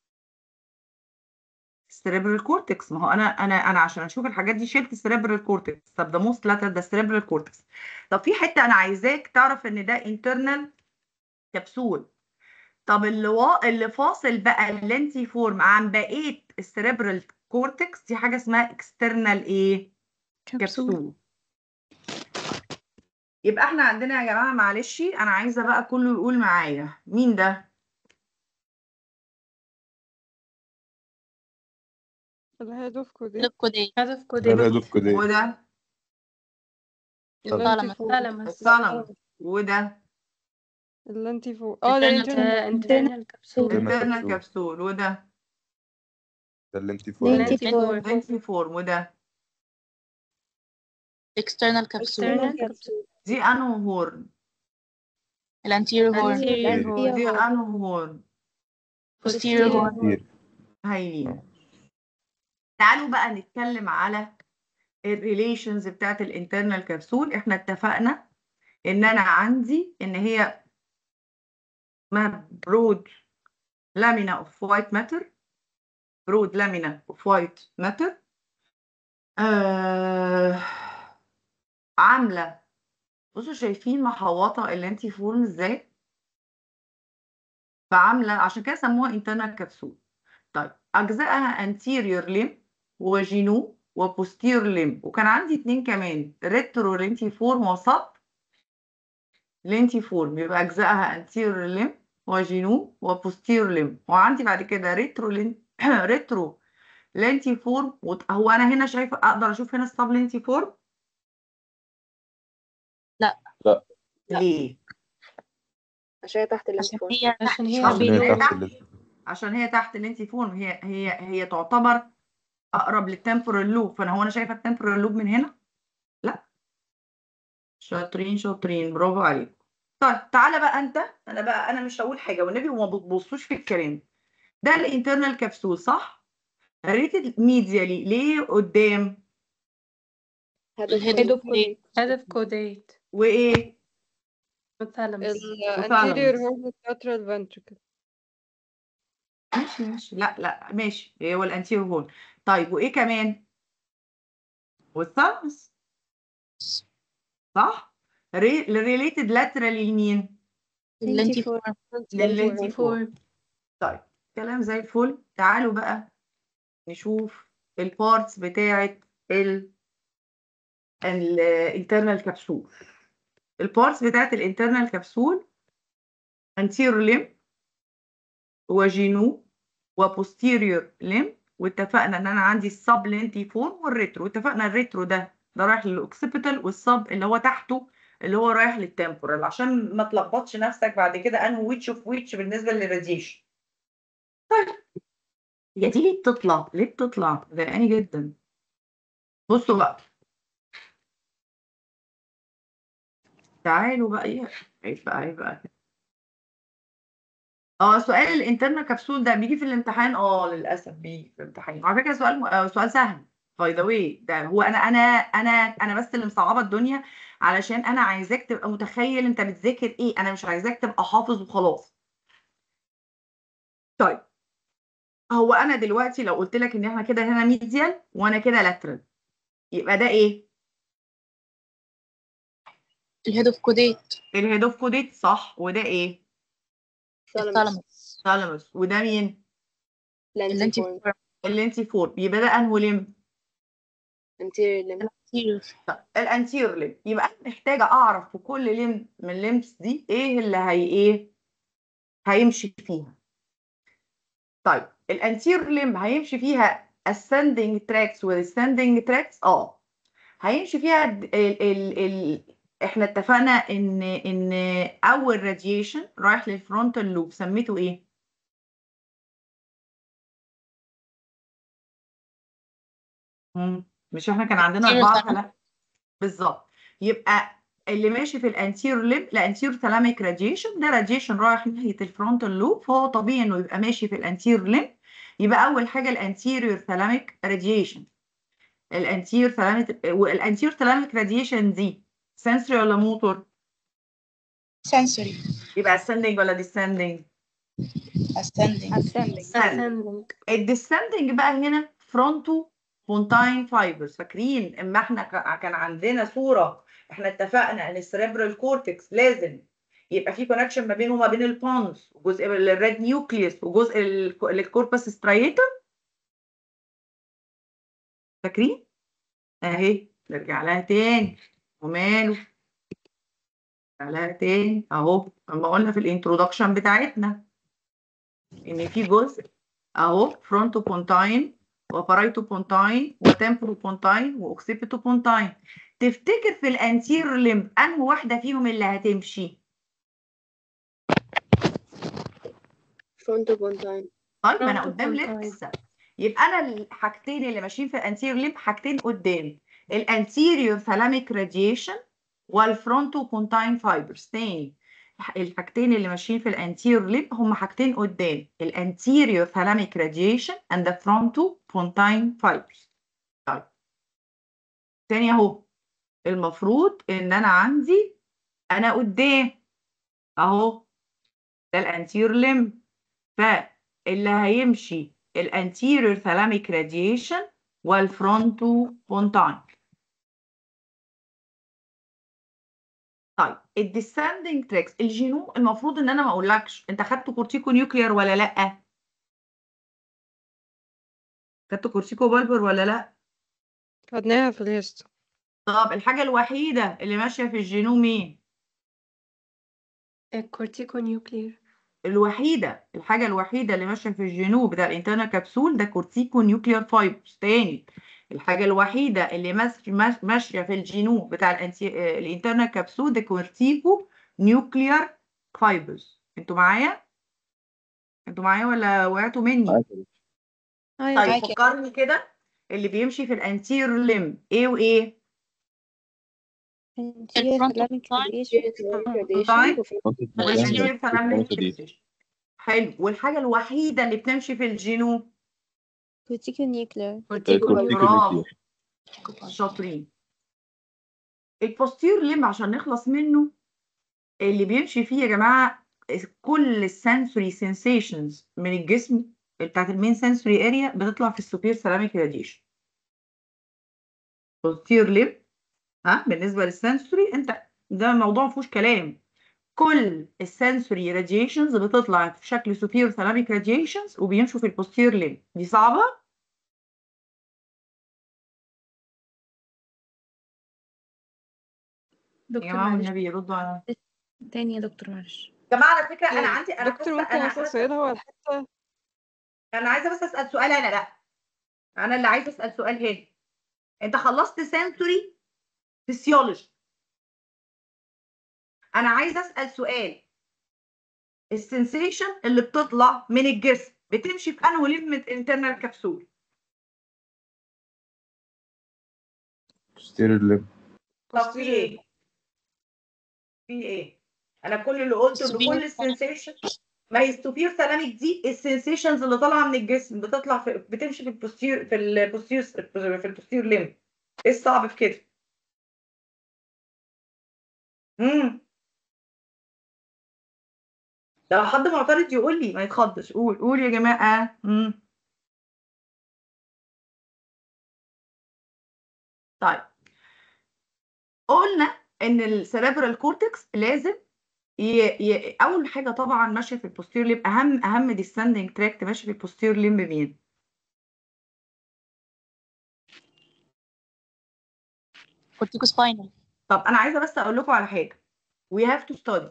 السيريبرال كورتكس. ما هو انا عشان اشوف الحاجات دي شلت السيريبرال كورتكس. طب ده موست لاترال، ده السيريبرال كورتكس. طب في حته انا عايزاك تعرف ان ده انترنال كبسول. طب اللي فاصل بقى اللينتيفورم عن بقيه السيريبرال كورتكس دي حاجه اسمها اكسترنال ايه؟ كبسول. يبقى احنا عندنا يا جماعه، معلش انا عايزه بقى كله يقول معايا مين ده؟ الهيد اوف كوديت. head of caudate. الهيد اوف كوديت. وده الثالاموس. الثالاموس. وده اللانتي فور ده الانترنال internal capsule internal capsule، وده ده اللينتيفورم. lentiform lentiform، وده external capsule دي انو هورن، الانتيريور هورن دي انو هورن. posterior horn كتير. هايلين. تعالوا بقى نتكلم على الريليشنز بتاعت الانترنال كبسول. احنا اتفقنا ان انا عندي ان هي ما برود لامينا اوف وايت ماتر، برود لامينا اوف وايت ماتر، عامله، بصوا شايفين محوطه اللانتيفورم ازاي؟ فعامله، عشان كده سموها انترنال كبسول. طيب اجزائها anterior limb وجينو وبوستير ليم، وكان عندي اتنين كمان، ريترو لينتيفورم وسب لينتيفورم، يبقى اجزائها anterior limb وجينو وبوستير ليم. وعندي بعد كده ريترو لينتيفورم. هو انا هنا شايفه، اقدر اشوف هنا السب لينتيفورم؟ لا لا ليه؟ عشان هي تحت عشان اللينفورم. هي عشان هي عشان هي below. تحت اللينتيفورم. عشان هي تحت اللينتيفورم، هي تعتبر اقرب للتمبورال لوب. فانا هو انا شايفه التمبورال لوب من هنا؟ لا. شاطرين شاطرين، برافو عليكم. طيب تعالى بقى انت، انا مش هقول حاجه والنبي، وما بتبصوش في الكلام ده. الانترنال كبسول صح؟ ريتد ميديالي ليه قدام؟ هيد اوف كوديت. هدف كوديت وايه؟ والثالاموس الانتيريور هورن لاترال فنتريكل. ماشي لا ماشي، هو الانتيريور هورن. طيب وايه كمان؟ والثالاموس صح؟ ريليتد لاترال لمين؟ اللينتيفورم لللينتيفورم. طيب كلام زي الفل. تعالوا بقى نشوف البارتس بتاعه الانترنال كبسول. البارتس بتاعه الانترنال كبسول anterior limb وجينو وبوستيريور ليم. واتفقنا ان انا عندي السب لينتيفورم والريترو. اتفقنا الريترو ده رايح للاوكسيبيتال، والسب اللي هو تحته اللي هو رايح للتمبورال، عشان ما تلخبطش نفسك بعد كده انه ويتش اوف ويتش بالنسبه للراديشن. طيب هي دي ليه بتطلع؟ ليه بتطلع؟ ضايقاني جدا. بصوا بقى، تعالوا بقى ايه، عيب بقى كده. سؤال الانترنال كبسول ده بيجي في الامتحان؟ للاسف بيجي في الامتحان. على فكره سؤال سهل باي ذا واي. ده هو انا بس اللي مصعبه الدنيا، علشان انا عايزاك تبقى متخيل انت بتذاكر ايه. انا مش عايزاك تبقى حافظ وخلاص. طيب هو انا دلوقتي لو قلت لك ان احنا كده هنا ميديال وانا كده لاترال، يبقى ده ايه؟ الهيد اوف كوديت الهيد اوف كوديت صح. وده ايه؟ الثالاموس ثالاموس. وده مين؟ لانتيفورم. اللينتيفورم. يبقى ده انهو ليم؟ انتيريور ليمب. الانتيريور ليم. يبقى انا محتاجه اعرف في كل ليم من الليمبس دي ايه اللي هيمشي فيها. طيب الانتيريور ليم هيمشي فيها ascending tracts والdescending tracts. هيمشي فيها احنا اتفقنا ان اول راديشن رايح للفرونتال لوب سميته ايه؟ مش احنا كان عندنا 4 كلام بالظبط؟ يبقى اللي ماشي في الانتيريور ليم الانتيريور ثالاميك راديشن، ده راديشن رايح ناحيه الفرونتال لوب، فهو طبيعي انه يبقى ماشي في الانتيريور ليم. يبقى اول حاجه الانتيريور ثالاميك راديشن. والانتيريور ثالاميك راديشن دي سنسوري ولا موتور؟ سنسوري. يبقى ascending ولا descending؟ ascending. الديسندنج بقى هنا فرونتو بونتاين فايبرز. فاكرين اما احنا كان عندنا صوره، احنا اتفقنا ان السيريبرال كورتكس لازم يبقى في كونكشن ما بينه وما بين البونز، وجزء الريد نيوكليوس وجزء الكوربس سترايتم. فاكرين؟ اهي نرجع لها تاني. وماله؟ نرجع لها تاني اهو. لما قلنا في الانترودكشن بتاعتنا ان في جزء اهو فرونتو بونتاين وبارايتو بونتاين وتمبرو بونتاين واوكسيبيتو بونتاين. تفتكر في الانتير ليمب انهي واحده فيهم اللي هتمشي؟ front pontine. طيب ما انا Front قدام pontine. لسه. يبقى انا الحاجتين اللي ماشيين في الانتير ليمب حاجتين قدام، الانتيريور ثالاميك راديشن والفرونتو بونتاين فايبرز. تاني، الحاجتين اللي ماشيين في الانتير ليمب هم حاجتين قدام، الانتيريور ثالاميك راديشن اند ذا فرونتو بونتاين فايبرز. طيب تاني اهو، المفروض ان انا عندي انا قدام اهو ده الانتير ليمب، فاللي هيمشي الانتيريور ثالاميك راديشن والفرونتو بونتاين. طيب الديسندنج تريكس الجينوم المفروض ان انا ما اقولكش انت خدت كورتيكو نيوكلير ولا لا؟ خدت كورتيكو بالبر ولا لا؟ خدناها في الهيستو. طب الحاجه الوحيده اللي ماشيه في الجينوم مين؟ الكورتيكونيوكلير. الحاجه الوحيده اللي ماشيه في الجينوم بتاع الانترنال كبسول ده كورتيكو نيوكلير فايبرز. تاني، الحاجه الوحيده اللي ماشيه في الجينوم بتاع الانترنال كبسول ده كورتيكو نيوكلير فايبرز. انتوا معايا ولا وقعتوا مني؟ طيب فكرني كده، اللي بيمشي في الانتير ليم ايه وايه؟ الفرونتو طيب Radiation والانتير ثالاميك. حلو. والحاجه الوحيده اللي بتمشي في الجينوم corticonuclear. برافو، شاطرين. البوستير ليم عشان نخلص منه اللي بيمشي فيه يا جماعه كل السنسوري سنسيشنز من الجسم بتاعت المين سنسوري اريا بتطلع في السوبير ثالاميك راديشن. بوستير ليم بالنسبه للسنسوري انت ده موضوع ما فيهوش كلام، كل السنسوري راديشنز بتطلع في شكل سوبير ثالاميك راديشنز وبيمشوا في البوستير ليم. دي صعبه؟ يا دكتور جماعه معلش والنبي يردوا على تاني يا دكتور معلش. يا جماعه. على فكره انا عندي دكتور ممكن اسال سؤال؟ هو الحته انا عايزه بس اسال سؤال. انا اللي عايزه اسال سؤال هنا. انت خلصت سنسوري فيسيولوجي، انا عايزه اسال سؤال. السنسيشن اللي بتطلع من الجسم بتمشي في انه ليميت انترنال كبسول؟ ستير الليم. طب في ايه؟ انا كل اللي قلته ان كل السنسيشن، ما هي السوبير ثالاميك دي السنسيشنز اللي طالعه من الجسم بتطلع بتمشي في البوستير ليم. ايه الصعب في كده؟ لو حد معترض يقول لي، ما يتخضش. قول يا جماعه. طيب قلنا ان السيريبرال كورتكس لازم اول حاجه طبعا ماشيه في البوستير ليم، اهم ديسندنج تراكت ماشي في البوستير ليم مين؟ كورتيكو سباينال. طب انا عايزه بس اقول لكم على حاجه. we have to study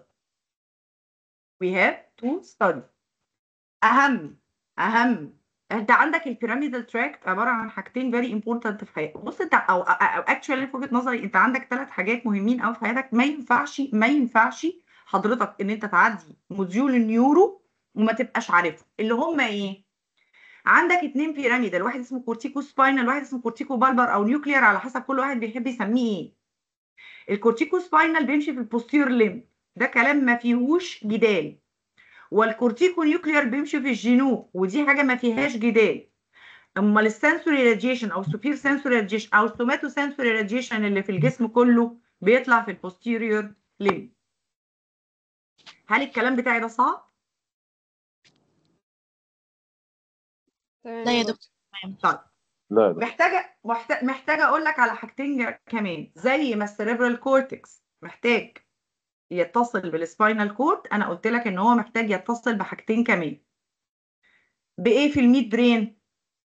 اهم انت عندك البيراميدال تراكت عباره عن حاجتين فيري امبورتنت في حياتك. بص انت او اكشوالي في وجهه نظري انت عندك 3 حاجات مهمين قوي في حياتك. ما ينفعش حضرتك ان انت تعدي موديول النيورو وما تبقاش عارفه. اللي هم ايه؟ عندك 2 بيراميدال، واحد اسمه كورتيكو سباينال، واحد اسمه كورتيكو بالبر او نيوكلير على حسب كل واحد بيحب يسميه ايه. الكورتيكو سباينال بيمشي في البوستير ليم، ده كلام ما فيهوش جدال. والكورتيكو نيوكلير بيمشي في الجنوب، ودي حاجه ما فيهاش جدال. امال السنسوري راديشن او السوبير سنسوري راديشن او السوماتو سنسوري راديشن اللي في الجسم كله بيطلع في البوستيريور ليم. هل الكلام بتاعي ده صعب؟ لا يا دكتور. طيب لا محتاجه اقول لك على حاجتين كمان. زي ما السيريبرال كورتكس محتاج يتصل بالسباينال كورد، انا قلت لك ان هو محتاج يتصل بحاجتين كمان. بايه في الميد برين؟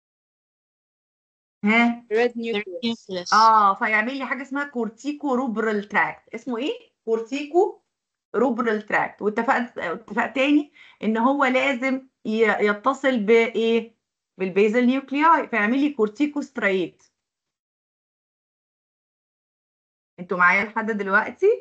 red nucleus. فيعمل لي حاجه اسمها كورتيكو روبرال تراكت. اسمه ايه؟ كورتيكو روبرال تراكت. اتفق تاني ان هو لازم يتصل بايه؟ بالبيزل نيوكلياي، فيعمل لي كورتيكو ستريت. انتوا معايا لحد دلوقتي؟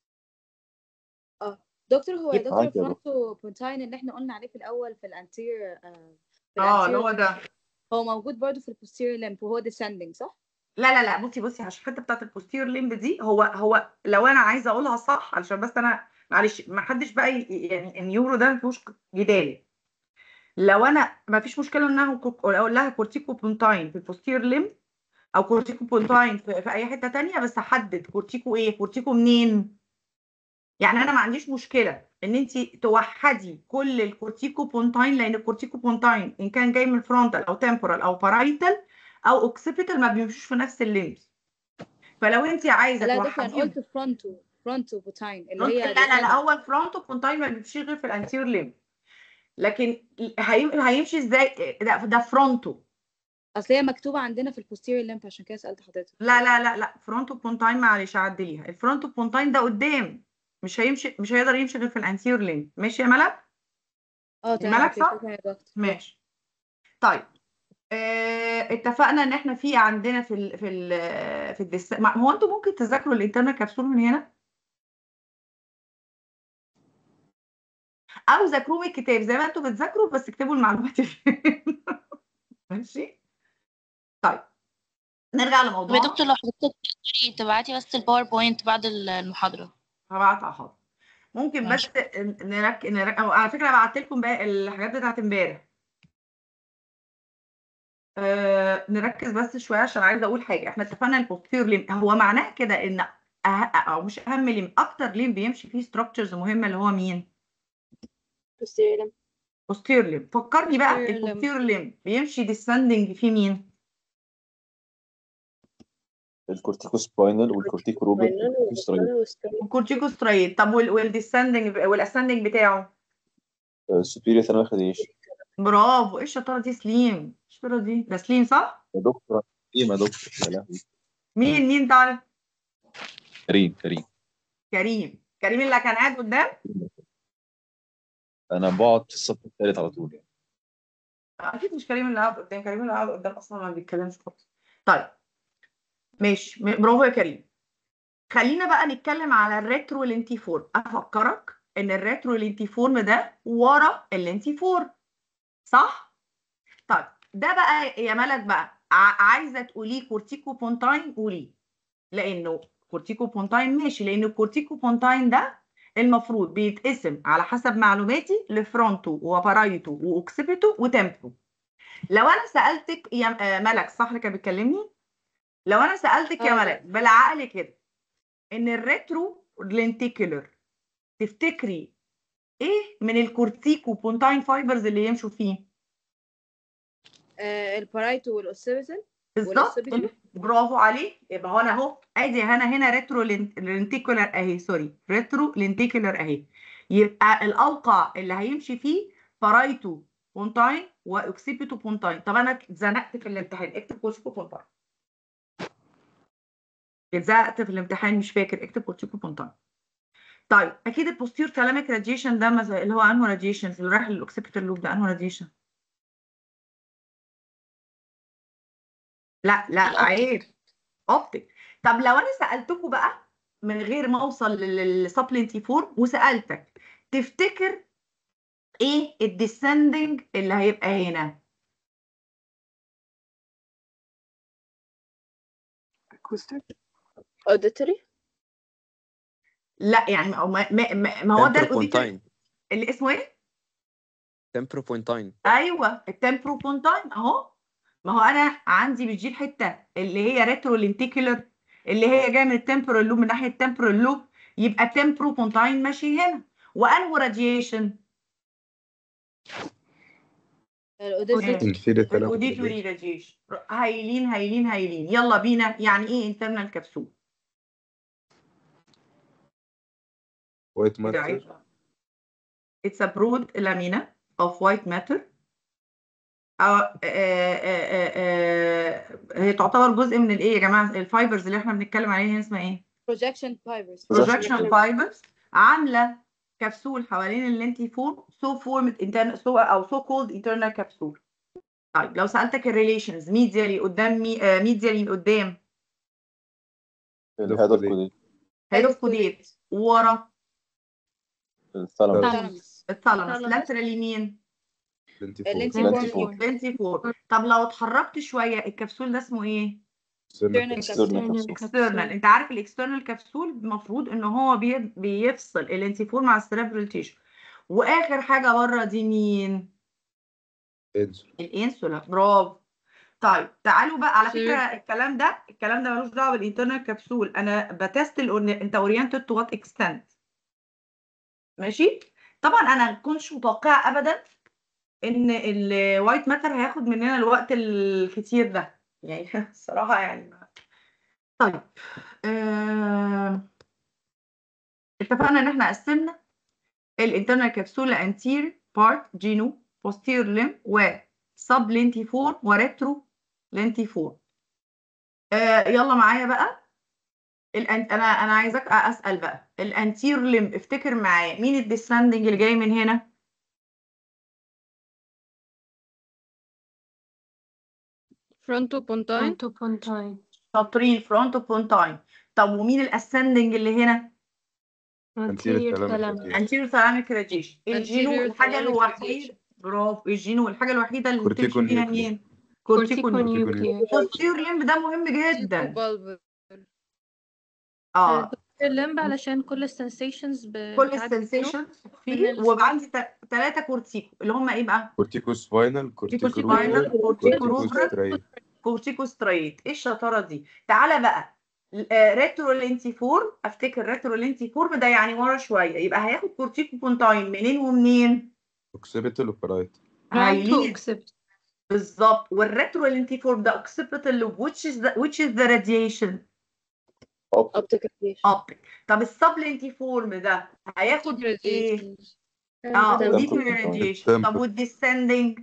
دكتور هو يا دكتور معاك يا فرونتو بونتاين اللي احنا قلنا عليه في الاول في الانتير اللي هو ده. هو موجود برضه في البوستيريور لمب وهو descending صح؟ لا بصي عشان الحته بتاعت البوستير ليمب دي هو لو انا عايزه اقولها صح علشان بس انا معلش ما حدش بقى يعني النيورو ده ما فيهوش جدال. لو انا ما فيش مشكله انها اقول لها كورتيكو بونتاين في البوستير ليمب او كورتيكو بونتاين في اي حته تانية، بس احدد كورتيكو ايه، كورتيكو منين. يعني انا ما عنديش مشكله ان انت توحدي كل الكورتيكو بونتاين، لان الكورتيكو بونتاين ان كان جاي من فرونتال او تمبورال او بارايتال او اوكسيبيتال ما بيمشوش في نفس الليمبس. فلو انت عايزه لا يا دكتور انا توحديهم، قلت فرونتو بونتاين اللي هي لا هو الفرونتو بونتاين ما بيمشيش غير في الانتير ليمب. لكن هيمشي ازاي؟ ده فرونتو. اصل هي مكتوبه عندنا في البوستيريور لمب عشان كده سالت حضرتك. لا فرونتو بونتاين معلش عدليها. الفرونتو بونتاين ده قدام، مش هيقدر يمشي غير في الانتير ليمب. ماشي يا ملك؟ تمام ملك اوكي صح؟ شكرا يا دكتور. ماشي. طيب اتفقنا ان احنا في عندنا هو انتوا ممكن تذاكروا الانترنال كبسول من هنا او ذاكروه من الكتاب زي ما انتوا بتذاكروا، بس اكتبوا المعلومات ماشي. طيب نرجع طب يا لموضوعنا. دكتور لو حضرتك تقدري تبعتي بس الباوربوينت بعد المحاضرة. هبعتها حاضر. ممكن ماشي. بس نركز على فكره بعت لكم بقى الحاجات بتاعت امبارح. نركز بس شويه عشان عايزه اقول حاجه. احنا اتفقنا البوستير ليم هو معناه كده ان او مش اهم ليم، اكتر ليم بيمشي فيه ستراكشرز مهمه اللي هو مين؟ posterior limb. بوستير ليم. فكرني بقى Posterior limb. البوستير ليم بيمشي ديسندنج في مين؟ الكورتيكو سباينال والكورتيكو روبل الكورتيكو سترايد. طب والديسندنج والاسندنج بتاعه؟ السوبيريور ثانوي خديش. برافو. ايه الشطاره دي؟ سليم. الشطاره دي ده سليم صح؟ يا دكتور ايه يا دكتور يا لهوي. مين تعرف؟ كريم كريم اللي كان قاعد قدام. انا بقعد في الصف الثالث على طول يعني. اكيد مش كريم اللي قاعد قدام. كريم اللي قاعد قدام اصلا ما بيتكلمش خالص. طيب ماشي برافو يا كريم. خلينا بقى نتكلم على الريترو لينتيفورم. افكرك ان الريترو لينتيفورم ده ورا اللينتيفورم صح؟ طيب ده بقى يا ملك بقى عايزه تقوليه كورتيكو بونتاين قوليه، لانه كورتيكو بونتاين ماشي، لان الكورتيكو بونتاين ده المفروض بيتقسم على حسب معلوماتي لفرونتو وبارايتو واوكسيبيتو وتمبرو. لو انا سالتك يا ملك صح اللي كان بيكلمني، لو انا سالتك يا ملك بالعقل كده ان الريترو لينتيكولر تفتكري ايه من الكورتيكو بونتاين فايبرز اللي يمشوا فيه؟ البارايتو والاوسيبيتال. بالظبط برافو عليك. يبقى هو انا اهو ادي هنا ريترو لينتيكولر اهي، سوري ريترو لينتيكولر اهي. يبقى الاوقع اللي هيمشي فيه بارايتو بونتاين واوكسيبيتو بونتاين. طب انا اتزنقت في الامتحان اكتب كورتيكو بونتاين. اتزنقت في الامتحان مش فاكر اكتب كورتيكو بونتاين. طيب اكيد البوستير ثالاميك راديشن ده مثلا اللي هو انهو راديشن اللي رايح للاوكسيبيتال لوب ده انهو راديشن؟ لا عيب اوبتيك. طب لو انا سالتكم بقى من غير ما اوصل للسبلنتي فورم وسالتك تفتكر ايه الديسندنج اللي هيبقى هنا؟ auditory. لا يعني ما هو ده تمبروبونتاين اللي اسمه ايه؟ تمبروبونتاين. ايوه التمبروبونتاين اهو. ما هو انا عندي مش دي الحته اللي هي ريترو لينتيكولر اللي هي جايه من التمبرال لوب من ناحيه التمبرال لوب، يبقى التمبروبونتاين ماشي هنا. وانهو راديشن؟ الاوديتوري راديشن. هايلين. يلا بينا. يعني ايه انترنال كبسول؟ وايت ماتر. It's a broad lamina of white matter. هي تعتبر جزء من الايه يا جماعه؟ الفايبرز اللي احنا بنتكلم عليها هنا اسمها ايه؟ projection fibers. عامله كبسول حوالين اللينتيفورم so formed internal so called internal capsule. طيب لو سالتك الريليشنز ميديالي قدام ميديالي قدام الهدف كوديت. هيدوف كوديت ورا الثالاموس. الثالاموس لاترال يمين لانتيفور. لانتيفور. طب لو اتحركت شويه الكبسول ده اسمه ايه؟ اكسترنال. انت عارف الاكسترنال كبسول المفروض ان هو بيفصل الانتيفور مع السيريبرال تيشو. واخر حاجه بره دي مين؟ الانسولا. برافو. طيب تعالوا بقى على فكره الكلام ده ملوش دعوه بالانترنال كبسول. انا بتست انت اورينتد تو وات اكستنت. ماشي. طبعا انا ما كنتش متوقعه ابدا ان الوايت ماتر هياخد مننا الوقت الكتير ده يعني الصراحه يعني. طيب اتفقنا ان احنا قسمنا الانترنال كبسول لانتير بارت جينو بوستير ليم وسب لينتيفور وريترو لينتيفور. يلا معايا بقى انا عايزاك اسال بقى الانتير ليم. افتكر معايا مين الديسندنج اللي جاي من هنا؟ فرونتو بونتاين. شاطرين. فرونتو بونتاين. طب ومين الاسندنج اللي هنا؟ انتيريور ثالاميك راديشن. الجينو الحاجه الوحيده. برافو. الجينو الحاجه الوحيده اللي بتمشي فيها مين؟ كورتيكو نيوكلير. بوستير ليمب ده مهم جدا. الليمب علشان كل السنسيشنز كل السنسيشنز فيه. وعندي 3 كورتيكو اللي هم ايه بقى؟ كورتيكو سباينال، كورتيكو روبرال، كورتيكو ستريت. ايه الشطاره دي؟ تعالى بقى ريترو لينتيفور. افتكر ريترو لينتيفور ده يعني ورا شويه، يبقى هياخد كورتيكو بونتاين منين ومنين؟ اوكسيبيتال وبارايت. بالظبط. والريترو لينتيفور ده اوكسيبيتال which is the radiation اوبتيك. طب السب لينتيفورم ده هياخد ايه؟ اوديتوري راديشن. طب والديسندنج؟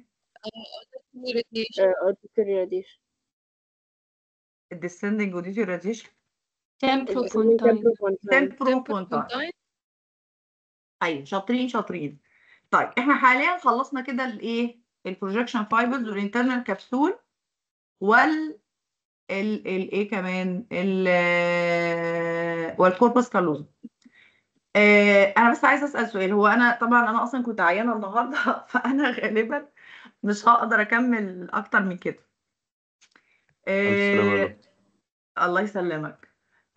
اوديتوري راديشن. الديسندنج اوديتوري راديشن. تمبرو بونتاين. ايوه شاطرين. طيب احنا حاليا خلصنا كده الايه؟ البروجكشن فايبرز والانترنال كبسول ايه كمان والكوربس كالوزم. انا بس عايزه اسال سؤال. هو انا طبعا انا اصلا كنت عيانه النهارده فانا غالبا مش هقدر اكمل اكتر من كده. الله يسلمك.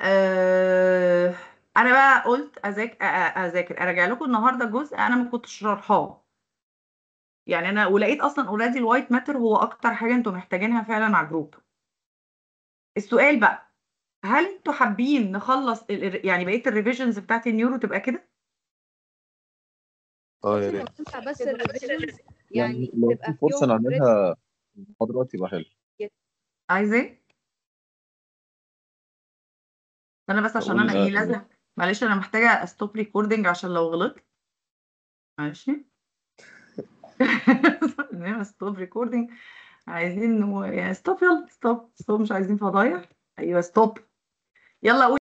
انا بقى قلت اذاكر اراجع لكم النهارده جزء انا ما كنتش شارحاه يعني. انا ولقيت اصلا اوريدي الوايت ماتر هو اكتر حاجه انتوا محتاجينها فعلا على الجروب. السؤال بقى هل انتوا حابين نخلص يعني بقيه الريفيجنز بتاعت النيورو تبقى كده؟ يا ريت. بس الريفيجنز يعني لو تبقى في فرصة نعملها محاضرات يبقى حلو. عايز ايه؟ انا بس عشان انا ايه لازم معلش انا محتاجه استوب ريكوردنج عشان لو غلطت. ماشي. ستوب ريكوردنج. عايزين يعني ستوب. يلا ستوب مش عايزين فضايح. ايوه ستوب. يلا قول.